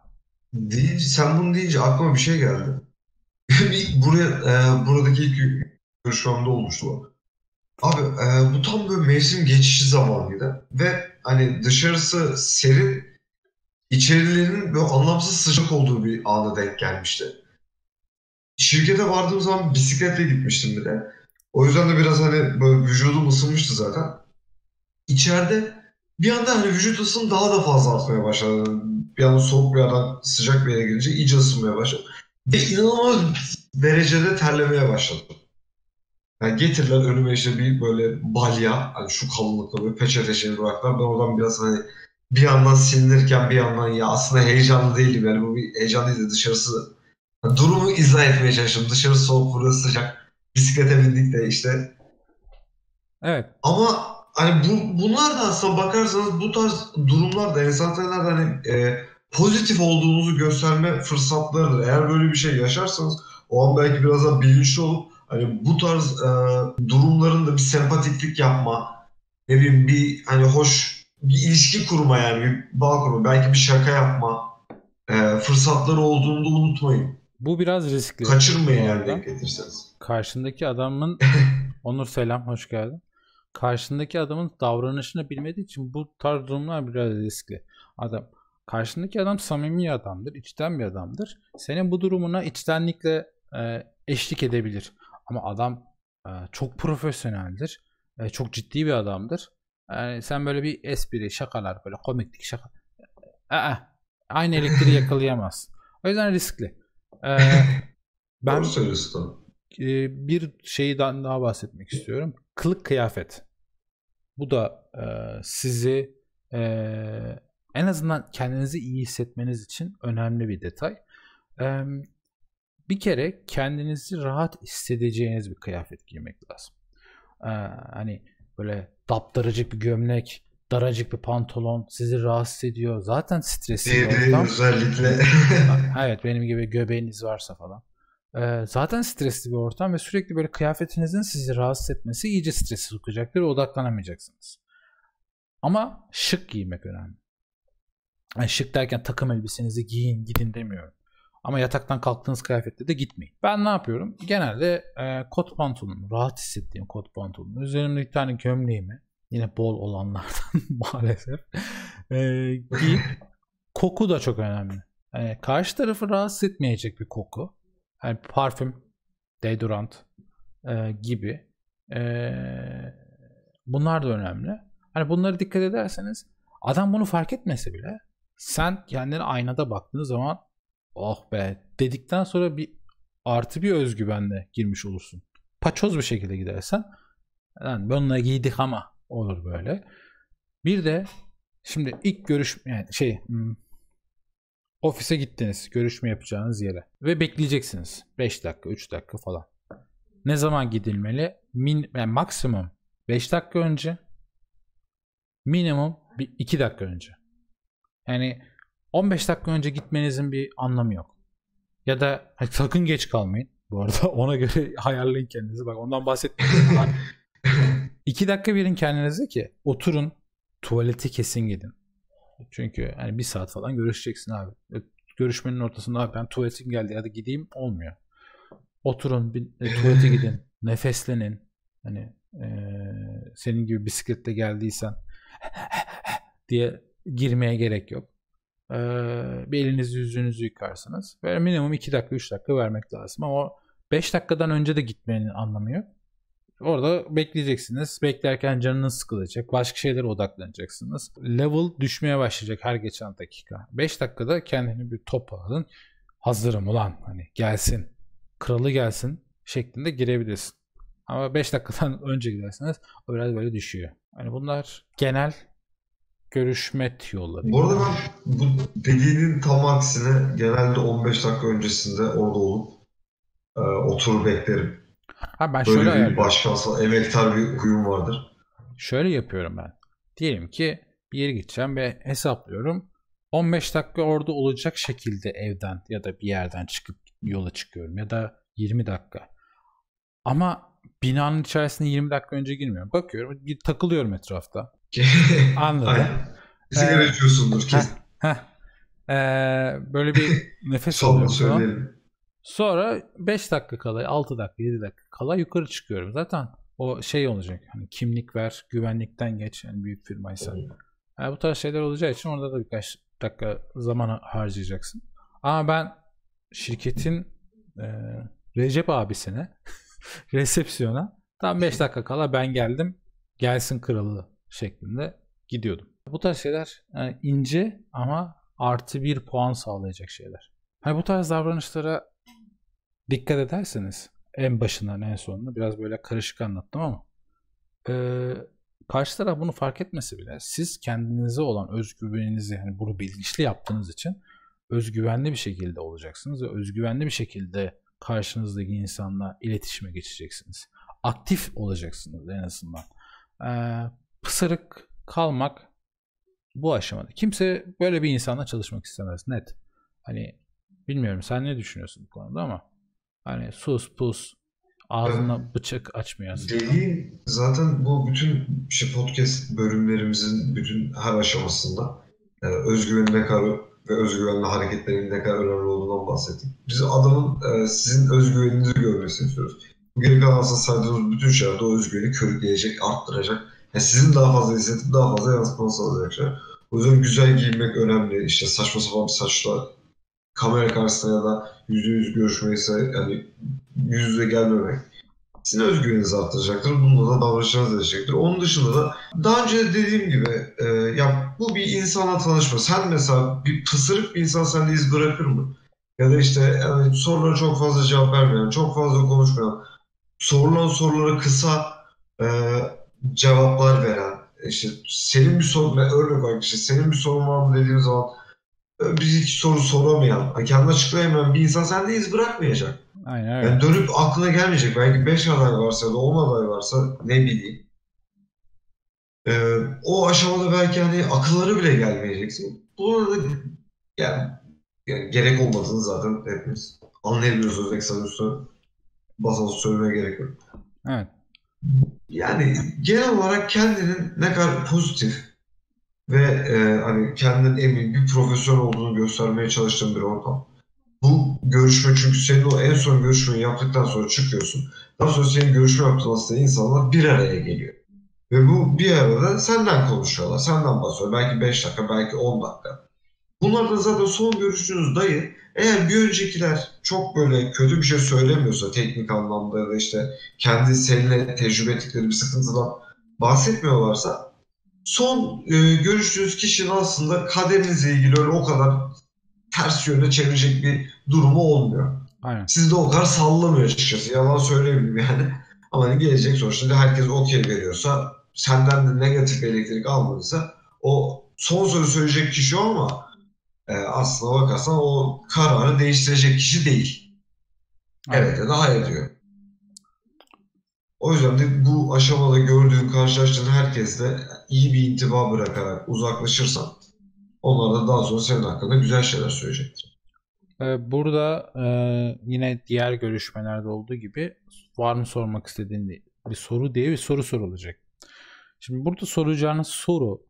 [SPEAKER 2] sen bunu deyince aklıma bir şey geldi. Buradaki ilk görüşmemde olmuştu bu. Abi bu tam böyle mevsim geçişi zamanıydı ve hani dışarısı serin, içerilerinin böyle anlamsız sıcak olduğu bir ana denk gelmişti. Şirkete vardığım zaman bisikletle gitmiştim bir de. O yüzden de biraz hani böyle vücudum ısınmıştı zaten. İçeride bir anda hani vücut ısım daha da fazla artmaya başladı. Bir anda soğuk bir yerden sıcak bir yere gelince iyice ısınmaya başladı. Ve inanılmaz derecede terlemeye başladım. Yani getirdiler önüme işte bir böyle balya, hani şu kalınlıkta böyle peçete şeyini bıraktılar. Ben oradan biraz hani bir yandan silinirken bir yandan ya aslında heyecanlı değilim, yani bu bir heyecan değil de dışarısı. Yani durumu izah etmeye çalıştım. Dışarısı soğuk, burası sıcak. Bisiklete bindik de işte.
[SPEAKER 1] Evet.
[SPEAKER 2] Ama hani bunlar da aslında bakarsanız bu tarz durumlar da insanlar hani pozitif olduğunuzu gösterme fırsatlarıdır. Eğer böyle bir şey yaşarsanız o an belki biraz daha bilinçli olup hani bu tarz durumların da bir sempatiklik yapma, ne bileyim bir hani hoş bir ilişki kurma, yani bir bağ kurma, belki bir şaka yapma fırsatları olduğunu da unutmayın.
[SPEAKER 1] Bu biraz riskli.
[SPEAKER 2] Kaçırmayın
[SPEAKER 1] bu
[SPEAKER 2] yani
[SPEAKER 1] arada.
[SPEAKER 2] denk getirseniz.
[SPEAKER 1] Karşındaki adamın Onur selam, hoş geldin. Karşındaki adamın davranışını bilmediği için bu tarz durumlar biraz riskli. Karşındaki adam samimi adamdır, içten bir adamdır. Senin bu durumuna içtenlikle eşlik edebilir. Ama adam çok profesyoneldir, çok ciddi bir adamdır. Yani sen böyle bir espri, şakalar, böyle komiklik şaka. Aynı elektriği yakalayamazsın. O yüzden riskli.
[SPEAKER 2] Doğru
[SPEAKER 1] Ben
[SPEAKER 2] söylüyorsun.
[SPEAKER 1] bir şeyden daha bahsetmek istiyorum. Kılık kıyafet. Bu da sizi en azından kendinizi iyi hissetmeniz için önemli bir detay. Bir kere kendinizi rahat hissedeceğiniz bir kıyafet giymek lazım. Hani böyle daptaracık bir gömlek, daracık bir pantolon sizi rahatsız ediyor. Zaten stresli bir ortam.
[SPEAKER 2] Özellikle.
[SPEAKER 1] Evet, benim gibi göbeğiniz varsa falan. Zaten stresli bir ortam ve sürekli böyle kıyafetinizin sizi rahatsız etmesi iyice stresi sokacaktır ve odaklanamayacaksınız. Ama şık giymek önemli. Yani şık derken takım elbisenizi giyin gidin demiyorum. Ama yataktan kalktığınız kıyafetle de gitmeyin. Ben ne yapıyorum? Genelde kot pantolonu, rahat hissettiğim kot pantolonu, üzerimde bir tane gömleğimi, yine bol olanlardan maalesef, giyip, koku da çok önemli. Yani karşı tarafı rahatsız etmeyecek bir koku. Yani parfüm, deodorant gibi. Bunlar da önemli. Hani bunları dikkat ederseniz adam bunu fark etmese bile sen kendine aynada baktığın zaman oh be dedikten sonra bir artı bir özgüvenle girmiş olursun. Paçoz bir şekilde gidersen yani bununla giydik ama olur böyle. Bir de şimdi ilk görüşme yani ofise gittiniz görüşme yapacağınız yere ve bekleyeceksiniz 5 dakika 3 dakika falan. Ne zaman gidilmeli? Yani maksimum 5 dakika önce, minimum 2 dakika önce. Yani 15 dakika önce gitmenizin bir anlamı yok. Ya da sakın geç kalmayın. Bu arada ona göre ayarlayın kendinizi. Bak ondan bahsetmiyorum. 2 dakika verin kendinize ki oturun, tuvalete kesin gidin. Çünkü hani 1 saat falan görüşeceksin abi. Görüşmenin ortasında abi ben tuvaletim geldi hadi gideyim olmuyor. Oturun tuvalete gidin. Nefeslenin. Hani senin gibi bisiklette geldiysen diye girmeye gerek yok. Bir elinizi yüzünüzü yıkarsınız. Böyle minimum 2 dakika 3 dakika vermek lazım. Ama 5 dakikadan önce de gitmenin anlamı yok. Orada bekleyeceksiniz. Beklerken canınız sıkılacak. Başka şeylere odaklanacaksınız. Level düşmeye başlayacak her geçen dakika. 5 dakikada kendini bir toparladın. Hazırım ulan hani gelsin. Kralı gelsin şeklinde girebilirsin. Ama 5 dakikadan önce giderseniz o biraz böyle düşüyor. Yani bunlar genel görüşme yolları.
[SPEAKER 2] Bu arada ben bu dediğinin tam aksine genelde 15 dakika öncesinde orada olup oturup beklerim.
[SPEAKER 1] Ben
[SPEAKER 2] Böyle
[SPEAKER 1] şöyle
[SPEAKER 2] bir
[SPEAKER 1] ayarlıyorum.
[SPEAKER 2] başkansal emektar bir huyum vardır.
[SPEAKER 1] Şöyle yapıyorum ben. Diyelim ki bir yere gideceğim ve hesaplıyorum. 15 dakika orada olacak şekilde evden ya da bir yerden çıkıp yola çıkıyorum. Ya da 20 dakika. Ama binanın içerisine 20 dakika önce girmiyorum. Bakıyorum, takılıyorum etrafta. Anladın?
[SPEAKER 2] Aynen. Sigara içiyorsundur kesin.
[SPEAKER 1] Böyle bir nefes
[SPEAKER 2] Sonunu
[SPEAKER 1] alıyorum falan.
[SPEAKER 2] söyleyelim.
[SPEAKER 1] Sonra 5 dakika kala, 6 dakika, 7 dakika kala yukarı çıkıyorum. Zaten o şey olacak. Hani kimlik ver, güvenlikten geç. Yani büyük firmaysa. Yani bu tarz şeyler olacağı için orada da birkaç dakika zaman harcayacaksın. Ama ben şirketin Recep abisine resepsiyona tam 5 dakika kala ben geldim. Gelsin kralı şeklinde gidiyordum. Bu tarz şeyler yani ince ama artı 1 puan sağlayacak şeyler. Hani bu tarz davranışlara dikkat ederseniz en başından en sonuna biraz böyle karışık anlattım ama karşı taraf bunu fark etmese bile siz kendinize olan özgüveninizi yani bunu bilinçli yaptığınız için özgüvenli bir şekilde olacaksınız ve özgüvenli bir şekilde karşınızdaki insanla iletişime geçeceksiniz. Aktif olacaksınız en azından. Pısırık kalmak bu aşamada. Kimse böyle bir insanla çalışmak istemez net. Hani bilmiyorum sen ne düşünüyorsun bu konuda ama hani sus pus ağzına bıçak açmıyor aslında.
[SPEAKER 2] Dediğin zaten bu bütün podcast bölümlerimizin bütün her aşamasında özgüvenin ne kadar ve özgüvenli hareketlerin ne kadar önemli olduğundan bahsettik. Biz adamın sizin özgüveninizi görmesini istiyoruz. Bu geri kalan aslında saydığımız bütün şeyler de o özgüveni körükleyecek, arttıracak. Yani sizin daha fazla hissedip daha fazla yansıtmanı sağlayacak şeyler. O yüzden güzel giyinmek önemli. İşte saçma sapan bir saçla kamera karşısında ya da %100 görüşmeyse yani yüz yüze gelmemek sizin özgüveninizi arttıracaktır. Bununla da davranışlarınız değişecektir. Onun dışında da daha önce de dediğim gibi ya bu bir insanla tanışma. Sen mesela bir pısırık bir insan sende iz bırakır mı? Ya da işte yani sorulara çok fazla cevap vermeyen, çok fazla konuşmayan, sorulan sorulara kısa e, cevaplar veren, işte senin bir sorun, örnek olarak işte senin bir sorun var mı dediğim zaman bir iki soru soramayan, kendini açıklayamayan bir insan sende iz bırakmayacak.
[SPEAKER 1] Aynen öyle.
[SPEAKER 2] Yani dönüp aklına gelmeyecek. Belki 5 aday varsa ya da 10 aday varsa ne bileyim. O aşamada belki hani akılları bile gelmeyeceksin. Burada da yani, gerek olmadığını zaten hepimiz anlayabiliyoruz. Özellikle sana üstüne basalı söylemeye gerek yok.
[SPEAKER 1] Evet.
[SPEAKER 2] Yani genel olarak kendinin ne kadar pozitif ve hani kendinden emin bir profesyonel olduğunu göstermeye çalıştığın bir ortam. Bu görüşme çünkü senin o en son görüşmeyi yaptıktan sonra çıkıyorsun. Daha sonra senin görüşme yaptığın aslında insanlar bir araya geliyor. Ve bu bir arada senden konuşuyorlar, senden bahsediyorlar. Belki 5 dakika, belki 10 dakika. Bunlar da zaten son görüştüğünüz dayı. Eğer bir öncekiler çok böyle kötü bir şey söylemiyorsa teknik anlamda ya da işte kendi seninle tecrübe ettikleri bir sıkıntıdan bahsetmiyorlarsa son görüştüğünüz kişinin aslında kademinizle ilgili öyle o kadar ters yöne çevirecek bir durumu olmuyor.
[SPEAKER 1] Aynen.
[SPEAKER 2] Siz de o kadar sallamıyor açıkçası. Yalan söyleyeyim yani. Ama hani gelecek sonuçta herkes okey veriyorsa senden de negatif elektrik almadıysa o son sözü söyleyecek kişi o ama aslına bakarsan o kararı değiştirecek kişi değil. Evet ya da hayır diyor. O yüzden de bu aşamada gördüğün, karşılaştığın herkesle iyi bir intiba bırakarak uzaklaşırsan onlar da daha sonra senin hakkında güzel şeyler söyleyecektir.
[SPEAKER 1] Burada yine diğer görüşmelerde olduğu gibi var mı sormak istediğin bir soru diye bir soru sorulacak. Şimdi burada soracağınız soru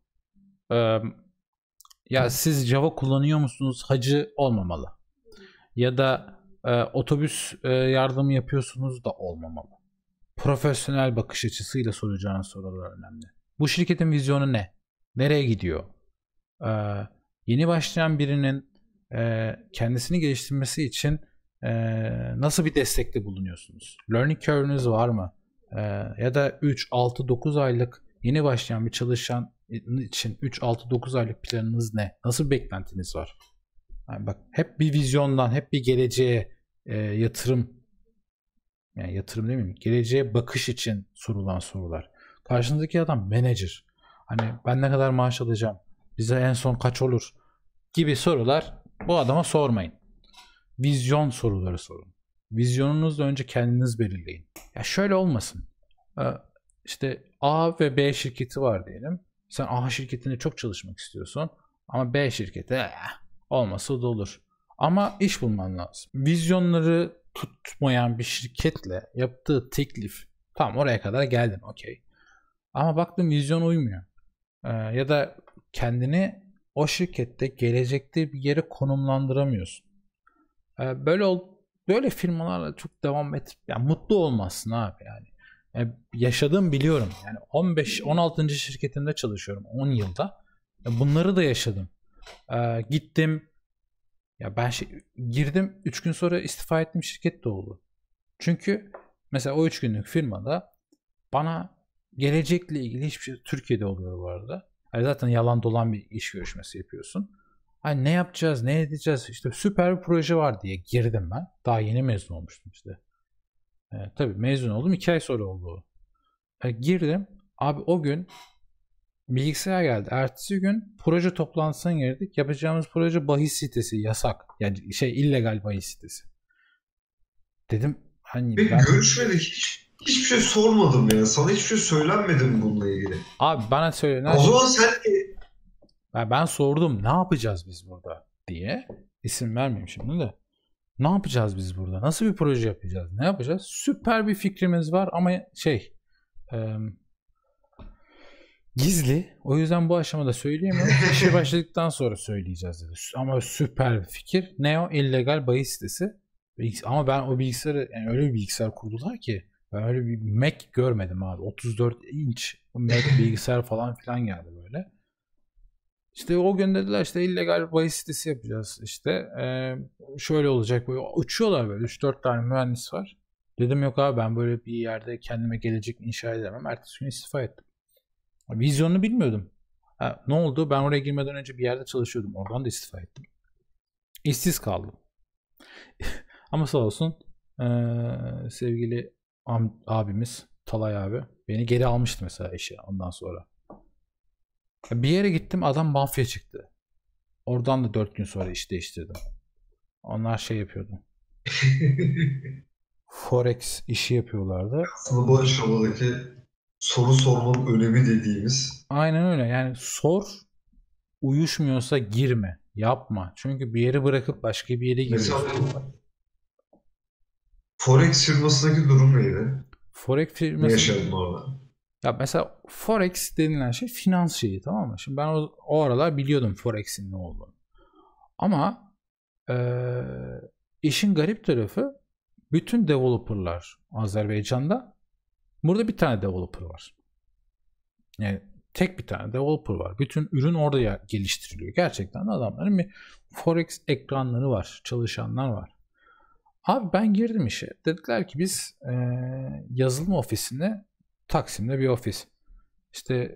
[SPEAKER 1] ya siz Java kullanıyor musunuz? Hacı olmamalı. Ya da otobüs yardımı yapıyorsunuz da olmamalı. Profesyonel bakış açısıyla soracağınız sorular önemli. Bu şirketin vizyonu ne? Nereye gidiyor? Yeni başlayan birinin kendisini geliştirmesi için nasıl bir destekte bulunuyorsunuz? Learning curve'ünüz var mı? Ya da 3, 6, 9 aylık yeni başlayan bir çalışan için 3, 6, 9 aylık planınız ne? Nasıl bir beklentiniz var? Yani bak hep bir vizyondan, hep bir geleceğe yatırım, yani yatırım demeyeyim, geleceğe bakış için sorulan sorular. Karşınızdaki adam manager. Hani ben ne kadar maaş alacağım? Bize en son kaç olur? Gibi sorular bu adama sormayın. Vizyon soruları sorun. Vizyonunuzu önce kendiniz belirleyin. Ya şöyle olmasın. İşte A ve B şirketi var diyelim. Sen A şirketinde çok çalışmak istiyorsun. Ama B şirketi olmasa da olur. Ama iş bulman lazım. Vizyonları tutmayan bir şirketle yaptığı teklif tamam oraya kadar geldin okey. Ama baktım vizyon uymuyor. Ya da kendini o şirkette gelecekte bir yere konumlandıramıyorsun. Böyle firmalarla çok devam et. Yani mutlu olmazsın abi yani. Yaşadığım biliyorum. Yani 16. şirketimde çalışıyorum 10 yılda. Bunları da yaşadım. Gittim. Ya ben girdim 3 gün sonra istifa ettiğim şirket de oldu. Çünkü mesela o 3 günlük firmada bana gelecekle ilgili hiçbir şey Türkiye'de oluyor bu arada. Yani zaten yalan dolan bir iş görüşmesi yapıyorsun. Hani ne yapacağız, ne edeceğiz? İşte süper bir proje var diye girdim ben. Daha yeni mezun olmuştum işte. Tabii mezun oldum 2 ay sonra oldu o. Girdim. Abi o gün bilgisayar geldi. Ertesi gün proje toplantısına girdik. Yapacağımız proje bahis sitesi yasak. Yani illegal bahis sitesi. Dedim hani
[SPEAKER 2] Peki görüşmede hiçbir şey sormadım ya. Sana hiçbir şey söylenmedi mi bununla ilgili?
[SPEAKER 1] Abi bana söylenen
[SPEAKER 2] o zaman sen
[SPEAKER 1] ben sordum ne yapacağız biz burada diye. İsim vermeyeyim şimdi de. Ne yapacağız biz burada? Nasıl bir proje yapacağız? Ne yapacağız? Süper bir fikrimiz var ama Gizli. O yüzden bu aşamada söyleyemiyorum. İşe başladıktan sonra söyleyeceğiz dedi. Ama süper bir fikir. Ne o? İllegal bahis sitesi. Ama ben o bilgisayarı, yani öyle bir bilgisayar kurdular ki ben öyle bir Mac görmedim abi. 34 inç Mac bilgisayar falan filan geldi böyle. İşte o gün dediler işte illegal bahis sitesi yapacağız işte. Şöyle olacak böyle. Uçuyorlar böyle. 3-4 tane mühendis var. Dedim yok abi ben böyle bir yerde kendime gelecek inşa edemem. Ertesi gün istifa ettim. Vizyonunu bilmiyordum. Ne oldu? Ben oraya girmeden önce bir yerde çalışıyordum. Oradan da istifa ettim. İşsiz kaldım. Ama sağ olsun sevgili abimiz Talay abi beni geri almıştı mesela işe ondan sonra. Bir yere gittim adam mafya çıktı. Oradan da 4 gün sonra iş değiştirdim. Onlar şey yapıyordu. Forex işi yapıyorlardı.
[SPEAKER 2] Aslında bu aşamadaki soru sormanın önemi dediğimiz.
[SPEAKER 1] Aynen öyle. Yani sor, uyuşmuyorsa girme, yapma. Çünkü bir yeri bırakıp başka bir yere giriyorsun.
[SPEAKER 2] Mesela Forex firmasındaki durum neydi?
[SPEAKER 1] Forex
[SPEAKER 2] Ne
[SPEAKER 1] firması.
[SPEAKER 2] yaşadın orada?
[SPEAKER 1] Ya mesela Forex denilen şey finans şeyi, tamam mı? Şimdi ben o aralar biliyordum Forex'in ne olduğunu. Ama işin garip tarafı bütün developerlar Azerbaycan'da, burada bir tane developer var. Yani tek bir tane developer var. Bütün ürün orada geliştiriliyor. Gerçekten de adamların bir Forex ekranları var. Çalışanlar var. Abi ben girdim işe. Dediler ki biz yazılım ofisinde Taksim'de bir ofis. İşte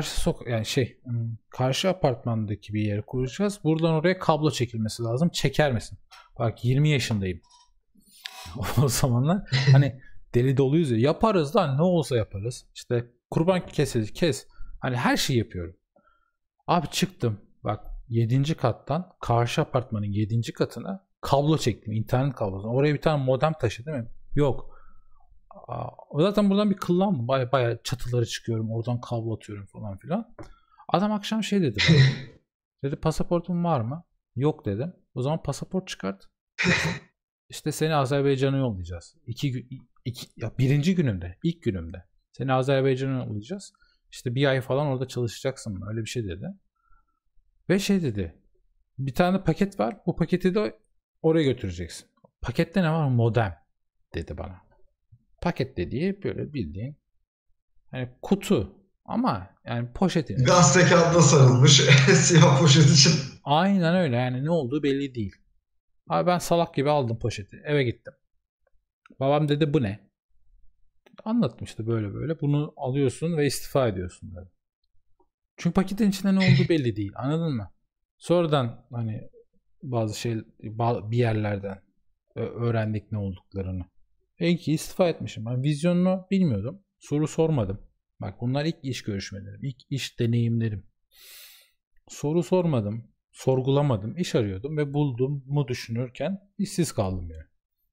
[SPEAKER 1] karşı apartmandaki bir yere kuracağız. Buradan oraya kablo çekilmesi lazım. Çeker misin? Bak 20 yaşındayım. O zamanlar hani deli doluyuz ya. Yaparız lan ne olsa yaparız. İşte kurban keseriz kes. Hani her şeyi yapıyorum. Abi çıktım. Bak 7. kattan karşı apartmanın 7. katına kablo çektim. İnternet kablosu. Oraya bir tane modem taşıdı değil mi? Yok. Zaten buradan bir kıllandım. Baya çatıları çıkıyorum. Oradan kablo atıyorum falan filan. Adam akşam şey dedi bana. Dedi pasaportun var mı? Yok dedim. O zaman pasaport çıkart. İşte seni Azerbaycan'a yollayacağız. Birinci günümde, ilk günümde. Seni Azerbaycan'a yollayacağız. İşte bir ay falan orada çalışacaksın mı? Öyle bir şey dedi. Ve şey dedi. Bir tane paket var. Bu paketi de oraya götüreceksin. Pakette ne var? Modem dedi bana. Paket dediği böyle bildiğin hani kutu ama yani poşetin.
[SPEAKER 2] Gazete kağıdına sarılmış siyah poşet için.
[SPEAKER 1] Aynen öyle yani ne olduğu belli değil. Abi ben salak gibi aldım poşeti. Eve gittim. Babam dedi bu ne? Anlattım işte böyle böyle. Bunu alıyorsun ve istifa ediyorsun dedi. Çünkü paketin içinde ne olduğu belli değil. Anladın mı? Sonradan hani bir yerlerden öğrendik ne olduklarını. Ki istifa etmişim. Ben vizyonunu bilmiyordum. Soru sormadım. Bak bunlar ilk iş görüşmelerim. İlk iş deneyimlerim. Soru sormadım. Sorgulamadım. İş arıyordum ve bulduğumu düşünürken işsiz kaldım yani.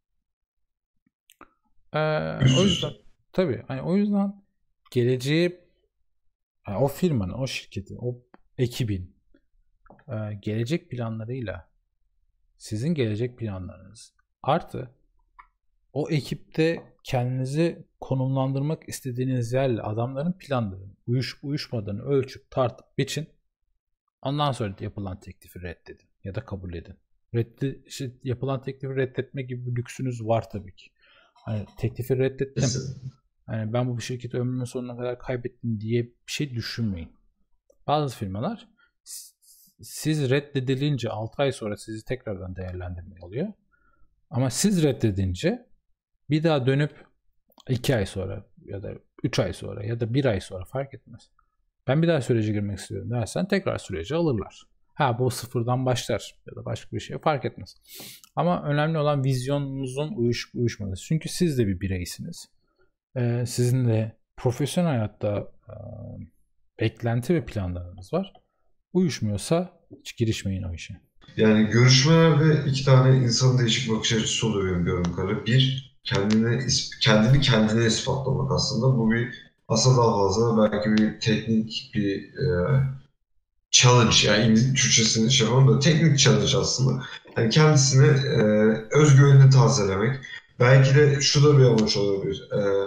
[SPEAKER 1] O yüzden tabii hani o yüzden geleceği yani o firmanın, o şirketin, o ekibin gelecek planlarıyla sizin gelecek planlarınız artı o ekipte kendinizi konumlandırmak istediğiniz yerle adamların planlarını uyuşmadığını ölçüp tartıp biçin. Ondan sonra yapılan teklifi reddedin ya da kabul edin. Yapılan teklifi reddetme gibi bir lüksünüz var tabii ki. Hani teklifi reddettim. Yani ben bu şirketi ömrümün sonuna kadar kaybettim diye bir şey düşünmeyin. Bazı firmalar siz reddedilince 6 ay sonra sizi tekrardan değerlendirme oluyor. Ama siz reddedince bir daha dönüp 2 ay sonra ya da 3 ay sonra ya da 1 ay sonra fark etmez. Ben bir daha sürece girmek istiyorum dersen tekrar sürece alırlar. Bu sıfırdan başlar ya da başka bir şey fark etmez. Ama önemli olan vizyonunuzun uyuşmaması. Çünkü siz de bir bireysiniz. Sizin de profesyonel hayatta beklenti ve planlarınız var. Uyuşmuyorsa hiç girişmeyin o işe.
[SPEAKER 2] Yani görüşmelerde iki tane insanın değişik bakış açısı oluyor benim gördüğüm kadarıyla. Bir, kendini kendine ispatlamak aslında. Bu aslında daha fazla belki bir teknik bir challenge, yani Türkçesini şey yapalım da teknik challenge aslında. Yani kendisini özgüvenini tazelemek. Belki de şu da bir amaç olabilir.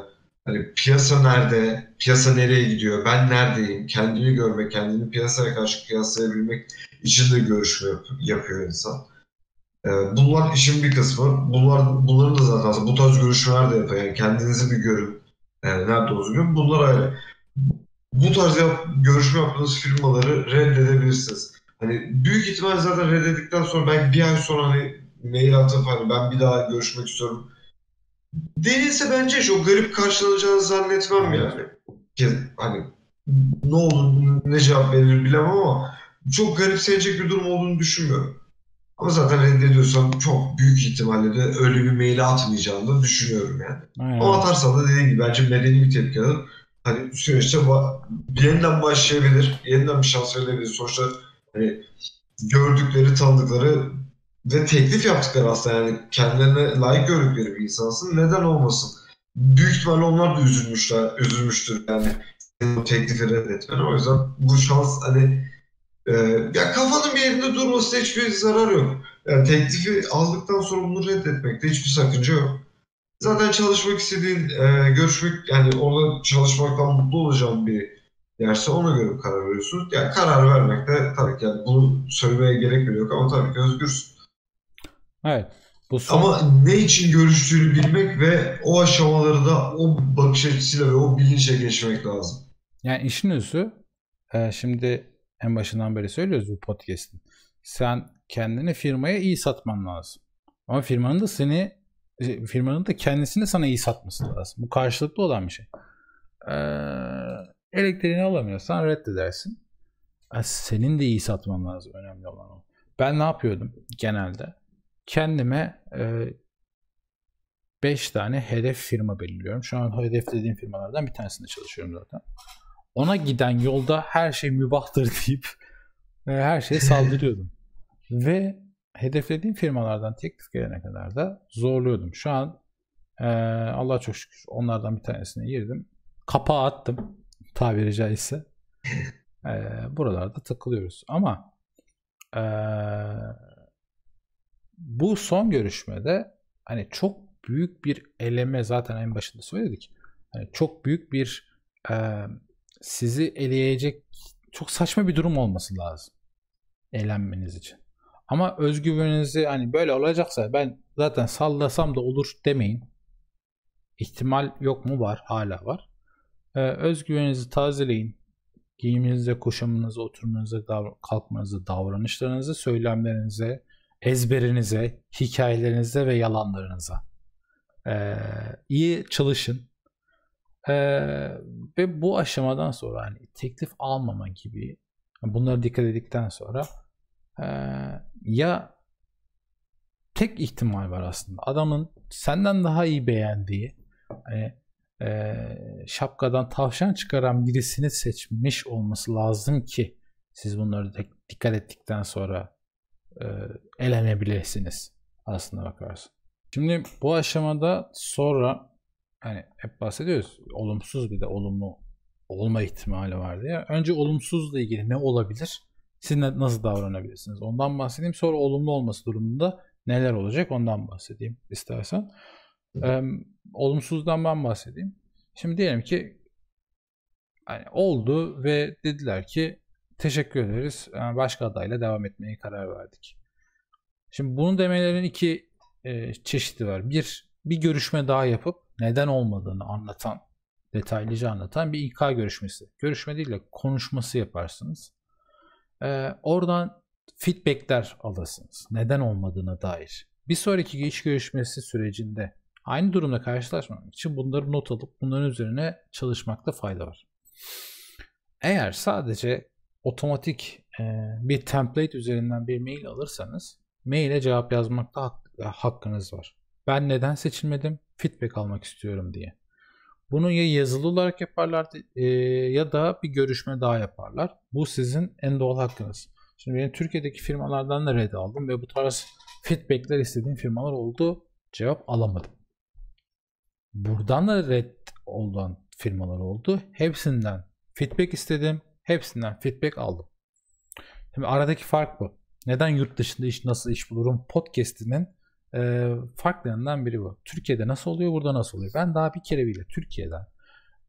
[SPEAKER 2] Hani piyasa nerede, piyasa nereye gidiyor, ben neredeyim, kendini görmek, kendini piyasaya karşı kıyaslayabilmek için de görüşme yapıyor insan. Bunlar işin bir kısmı. Bunların da zaten aslında bu tarz görüşmeler de yapıyor. Yani kendinizi bir görün. Nerede olduğunuzu görün. Bunlar ayrı. Bu tarz görüşme yaptığınız firmaları reddedebilirsiniz. Hani büyük ihtimal zaten reddedildikten sonra belki bir ay sonra hani mail atıp hani ben bir daha görüşmek istiyorum. Değilse bence çok garip karşılanacağını zannetmem yani. Ki hani ne olur ne cevap verir bilemem ama çok garipseyecek bir durum olduğunu düşünmüyorum. Ama zaten reddediyorsam çok büyük ihtimalle de öyle bir maili atmayacağını da düşünüyorum yani. Ama
[SPEAKER 1] Aynen.
[SPEAKER 2] atarsan da dediğim gibi bence medeni bir tepki alıp hani süreçte yeniden başlayabilir, yeniden bir şans verilebilir. Sonuçta hani gördükleri, tanıdıkları ve teklif yaptıkları aslında yani kendilerine layık gördükleri bir insansın. Neden olmasın? Büyük ihtimalle onlar da üzülmüştür yani bu teklifi reddetmene. O yüzden bu şans hani ya kafanın bir yerinde durmasına hiçbir zarar yok. Yani teklifi aldıktan sonra bunu reddetmekte hiçbir sakınca yok. Zaten çalışmak istediğin, görüşmek yani orada çalışmaktan mutlu olacağın bir yerse ona göre karar veriyorsun. Yani karar vermekte tabii ki yani bunu söylemeye gerek bile yok ama tabii ki özgürsün.
[SPEAKER 1] Evet. Bu son
[SPEAKER 2] Ama ne için görüştüğünü bilmek ve o aşamaları da o bakış açısıyla ve o bilinçle geçmek lazım.
[SPEAKER 1] yani işin özü şimdi en başından beri söylüyoruz bu podcast'in. Sen kendini firmaya iyi satman lazım. Ama firmanın da kendisini sana iyi satması lazım. Bu karşılıklı olan bir şey. Ee, elektriğini alamıyorsan reddedersin. Senin de iyi satman lazım. Önemli olan o. Ben ne yapıyordum genelde? Kendime 5 tane hedef firma belirliyorum. Şu an hedeflediğim firmalardan bir tanesinde çalışıyorum zaten. Ona giden yolda her şey mübahtır deyip her şeye saldırıyordum. Ve hedeflediğim firmalardan teklif gelene kadar da zorluyordum. Şu an Allah'a çok şükür onlardan bir tanesine girdim. Kapağı attım tabiri caizse. Buralarda takılıyoruz. Ama bu son görüşmede hani çok büyük bir eleme zaten en başında söyledik. Hani çok büyük bir sizi eleyecek çok saçma bir durum olması lazım eğlenmeniz için. Ama özgüveninizi hani böyle olacaksa ben zaten sallasam da olur demeyin. İhtimal yok mu? Var. Hala var. Özgüveninizi tazeleyin. Giyiminize, kuşamınıza, oturmanıza, kalkmanıza, davranışlarınıza, söylemlerinize, ezberinize, hikayelerinize ve yalanlarınıza. İyi çalışın. Ve bu aşamadan sonra hani teklif almama gibi bunlara dikkat edildikten sonra ya tek ihtimal var aslında. Adamın senden daha iyi beğendiği hani, şapkadan tavşan çıkaran birisini seçmiş olması lazım ki siz bunları dikkat ettikten sonra elenebilirsiniz aslında bakarsın. Şimdi bu aşamada sonra hani hep bahsediyoruz olumsuz bir de olumlu olma ihtimali var diye. Önce olumsuzla ilgili ne olabilir? Siz nasıl davranabilirsiniz? Ondan bahsedeyim. Sonra olumlu olması durumunda neler olacak? Ondan bahsedeyim istersen. Olumsuzdan ben bahsedeyim. Şimdi diyelim ki hani oldu ve dediler ki teşekkür ederiz. Yani başka adayla devam etmeye karar verdik. Şimdi bunun demelerinin iki çeşidi var. Bir görüşme daha yapıp neden olmadığını anlatan, detaylıca anlatan bir İK görüşmesi. Görüşme değil de konuşması yaparsınız. Oradan feedbackler alırsınız. Neden olmadığına dair. Bir sonraki iş görüşmesi sürecinde aynı durumla karşılaşmamak için bunları not alıp bunların üzerine çalışmakta fayda var. Eğer sadece otomatik bir template üzerinden bir mail alırsanız maile cevap yazmakta hakkınız var. Ben neden seçilmedim? Feedback almak istiyorum diye. Bunu ya yazılı olarak yaparlar ya da bir görüşme daha yaparlar. Bu sizin en doğal hakkınız. Şimdi benim Türkiye'deki firmalardan da red aldım ve bu tarz feedbackler istediğim firmalar oldu. Cevap alamadım. Buradan da red olan firmalar oldu. Hepsinden feedback istedim. Hepsinden feedback aldım. Şimdi aradaki fark bu. Neden yurt dışında nasıl iş bulurum podcast'inin farklarından biri bu. Türkiye'de nasıl oluyor, burada nasıl oluyor? Ben daha bir kere bile Türkiye'den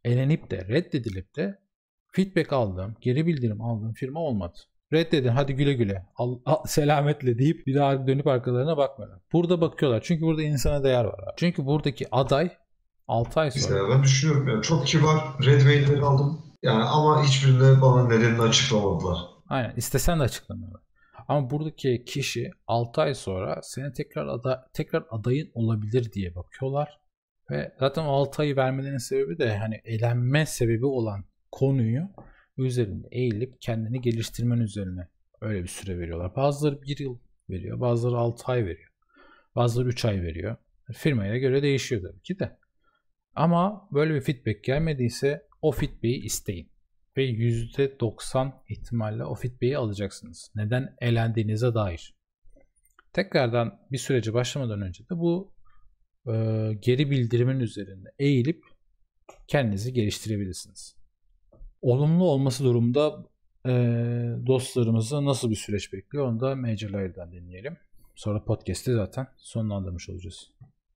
[SPEAKER 1] elenip de reddedilip de feedback aldığım, geri bildirim aldığım firma olmadı. Reddedin, hadi güle güle, selametle deyip bir daha dönüp arkalarına bakmıyorlar. Burada bakıyorlar çünkü burada insana değer var abi. Çünkü buradaki aday 6 ay sonra.
[SPEAKER 2] Mesela ben düşünüyorum yani çok kibar red mail'leri aldım. Yani ama hiçbirinde bana nedenini açıklamadılar.
[SPEAKER 1] Aynen, istesen de açıklamıyorlar. Ama buradaki kişi 6 ay sonra seni tekrar adayın olabilir diye bakıyorlar. Ve zaten o 6 ayı vermelerinin sebebi de hani elenme sebebi olan konuyu üzerinde eğilip kendini geliştirmen üzerine öyle bir süre veriyorlar. Bazıları 1 yıl veriyor, bazıları 6 ay veriyor, bazıları 3 ay veriyor. Firmaya göre değişiyor tabii ki de. Ama böyle bir feedback gelmediyse o feedback'i isteyin. Ve %90 ihtimalle o feedback'i alacaksınız. Neden elendiğinize dair. Tekrardan bir sürece başlamadan önce de bu geri bildirimin üzerinde eğilip kendinizi geliştirebilirsiniz. Olumlu olması durumda dostlarımızı nasıl bir süreç bekliyor onu da Major'lardan dinleyelim. Sonra podcast'i zaten sonlandırmış olacağız.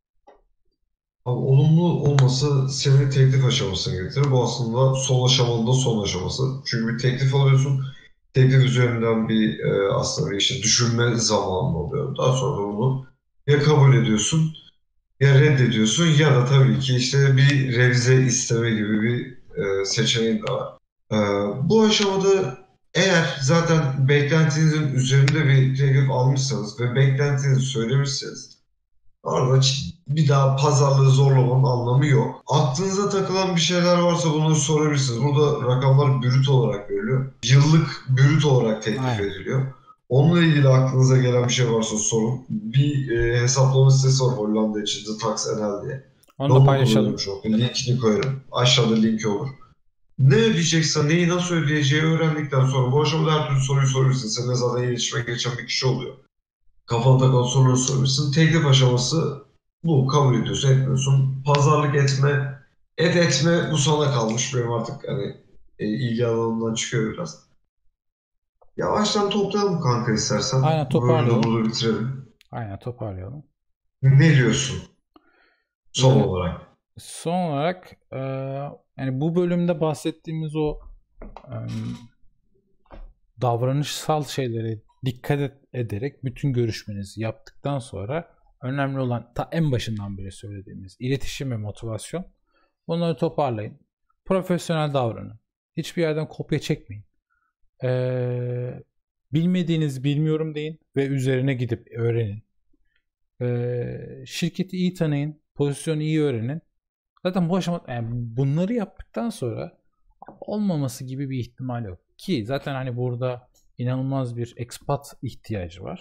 [SPEAKER 2] Abi, olumlu olması seni teklif aşamasına getirir. Bu aslında son aşamanın da son aşaması. Çünkü bir teklif alıyorsun. Teklif üzerinden bir aslında bir işte düşünme zamanı oluyor. Daha sonra bunu ya kabul ediyorsun ya reddediyorsun ya da tabii ki işte bir revize isteme gibi bir seçeneğin de var. Bu aşamada eğer zaten beklentinizin üzerinde bir teklif almışsanız ve beklentinizi söylemişseniz orada bir daha pazarlığı zorlamanın anlamı yok. Aklınıza takılan bir şeyler varsa bunu sorabilirsiniz. Burada rakamlar brüt olarak veriliyor. Yıllık brüt olarak teklif ediliyor. Onunla ilgili aklınıza gelen bir şey varsa sorun. Bir hesaplama sitesi var Hollanda için, The Tax NL diye.
[SPEAKER 1] Onu da paylaşalım.
[SPEAKER 2] Linkini koyarım. Aşağıda linki olur. Ne ödeyeceksen, neyi nasıl ödeyeceği öğrendikten sonra bu aşamada her türlü soruyu sorabilirsin. Seninle zaten iletişime geçen bir kişi oluyor. Kafana takılan soruları sorabilirsin. Teklif aşaması bu. Kabul ediyorsun, etmiyorsun. Pazarlık etme bu sana kalmış. Benim artık hani ilgi alanından çıkıyor biraz. Yavaştan toplayalım kanka istersen.
[SPEAKER 1] Aynen, toparlayalım.
[SPEAKER 2] Burada bitirelim.
[SPEAKER 1] Aynen, toparlayalım.
[SPEAKER 2] Ne diyorsun? Son olarak.
[SPEAKER 1] Son olarak yani bu bölümde bahsettiğimiz o davranışsal şeylere dikkat ederek bütün görüşmenizi yaptıktan sonra önemli olan ta en başından beri söylediğimiz iletişim ve motivasyon. Bunları toparlayın. Profesyonel davranın. Hiçbir yerden kopya çekmeyin. Bilmediğiniz bilmiyorum deyin ve üzerine gidip öğrenin. Şirketi iyi tanıyın. Pozisyonu iyi öğrenin. Zaten bu aşamada yani bunları yaptıktan sonra olmaması gibi bir ihtimal yok. Ki zaten hani burada inanılmaz bir expat ihtiyacı var.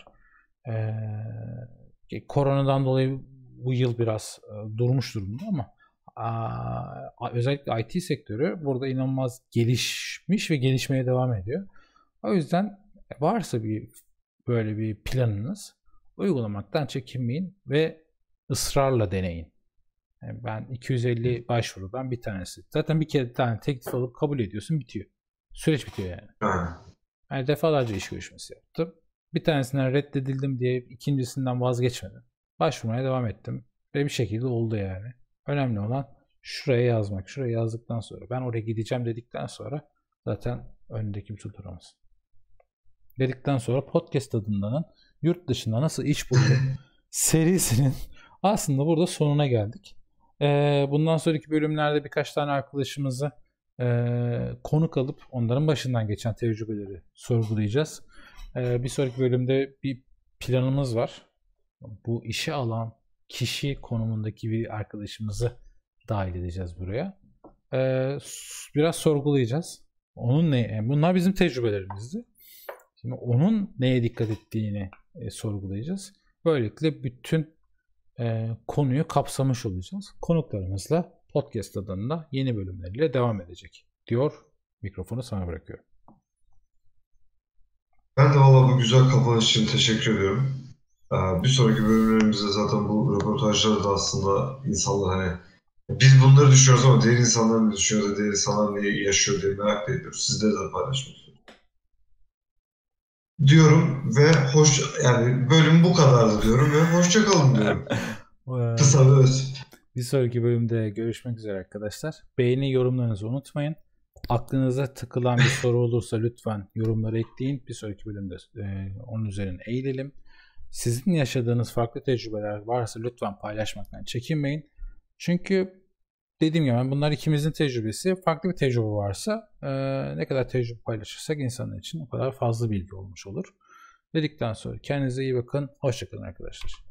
[SPEAKER 1] Koronadan dolayı bu yıl biraz durmuş durumda ama özellikle IT sektörü burada inanılmaz gelişmiş ve gelişmeye devam ediyor. O yüzden varsa böyle bir planınız, uygulamaktan çekinmeyin ve ısrarla deneyin. Yani ben 250 başvurudan bir tanesi. Zaten bir tane teklif alıp kabul ediyorsun, bitiyor. Süreç bitiyor yani. Yani defalarca iş görüşmesi yaptım. Bir tanesinden reddedildim diye ikincisinden vazgeçmedim. Başvurmaya devam ettim. Ve bir şekilde oldu yani. Önemli olan şuraya yazmak. Şuraya yazdıktan sonra ben oraya gideceğim dedikten sonra zaten önündeki bir tuturamaz. Dedikten sonra podcast adından yurt dışında nasıl iş buldum serisinin aslında burada sonuna geldik. Bundan sonraki bölümlerde birkaç tane arkadaşımızı konuk alıp onların başından geçen tecrübeleri sorgulayacağız. Bir sonraki bölümde bir planımız var. Bu işe alan kişi konumundaki bir arkadaşımızı dahil edeceğiz buraya. Biraz sorgulayacağız. Bunlar bizim tecrübelerimizdi. Şimdi onun neye dikkat ettiğini sorgulayacağız. Böylelikle bütün konuyu kapsamış olacağız. Konuklarımızla podcast adında yeni bölümleriyle devam edecek diyor. Mikrofonu sana bırakıyorum.
[SPEAKER 2] Ben de valla bu güzel kapanış için teşekkür ediyorum. Bir sonraki bölümlerimizde zaten bu röportajları da aslında insanlar hani biz bunları düşünüyoruz ama diğer insanlar ne düşünüyor da diğer insanlar ne yaşıyor diye merak ediyoruz. Sizle de paylaşmak istiyorum. Diyorum ve yani bölüm bu kadardı diyorum ve hoşça kalın diyorum. Kısa ve öz.
[SPEAKER 1] Bir sonraki bölümde görüşmek üzere arkadaşlar. Beğeni, yorumlarınızı unutmayın. Aklınıza takılan bir soru olursa lütfen yorumlara ekleyin. Bir sonraki bölümde onun üzerine eğilelim. Sizin yaşadığınız farklı tecrübeler varsa lütfen paylaşmaktan çekinmeyin. Çünkü dediğim gibi bunlar ikimizin tecrübesi. Farklı bir tecrübe varsa ne kadar tecrübe paylaşırsak insanlar için o kadar fazla bilgi olmuş olur. Dedikten sonra kendinize iyi bakın. Hoşça kalın arkadaşlar.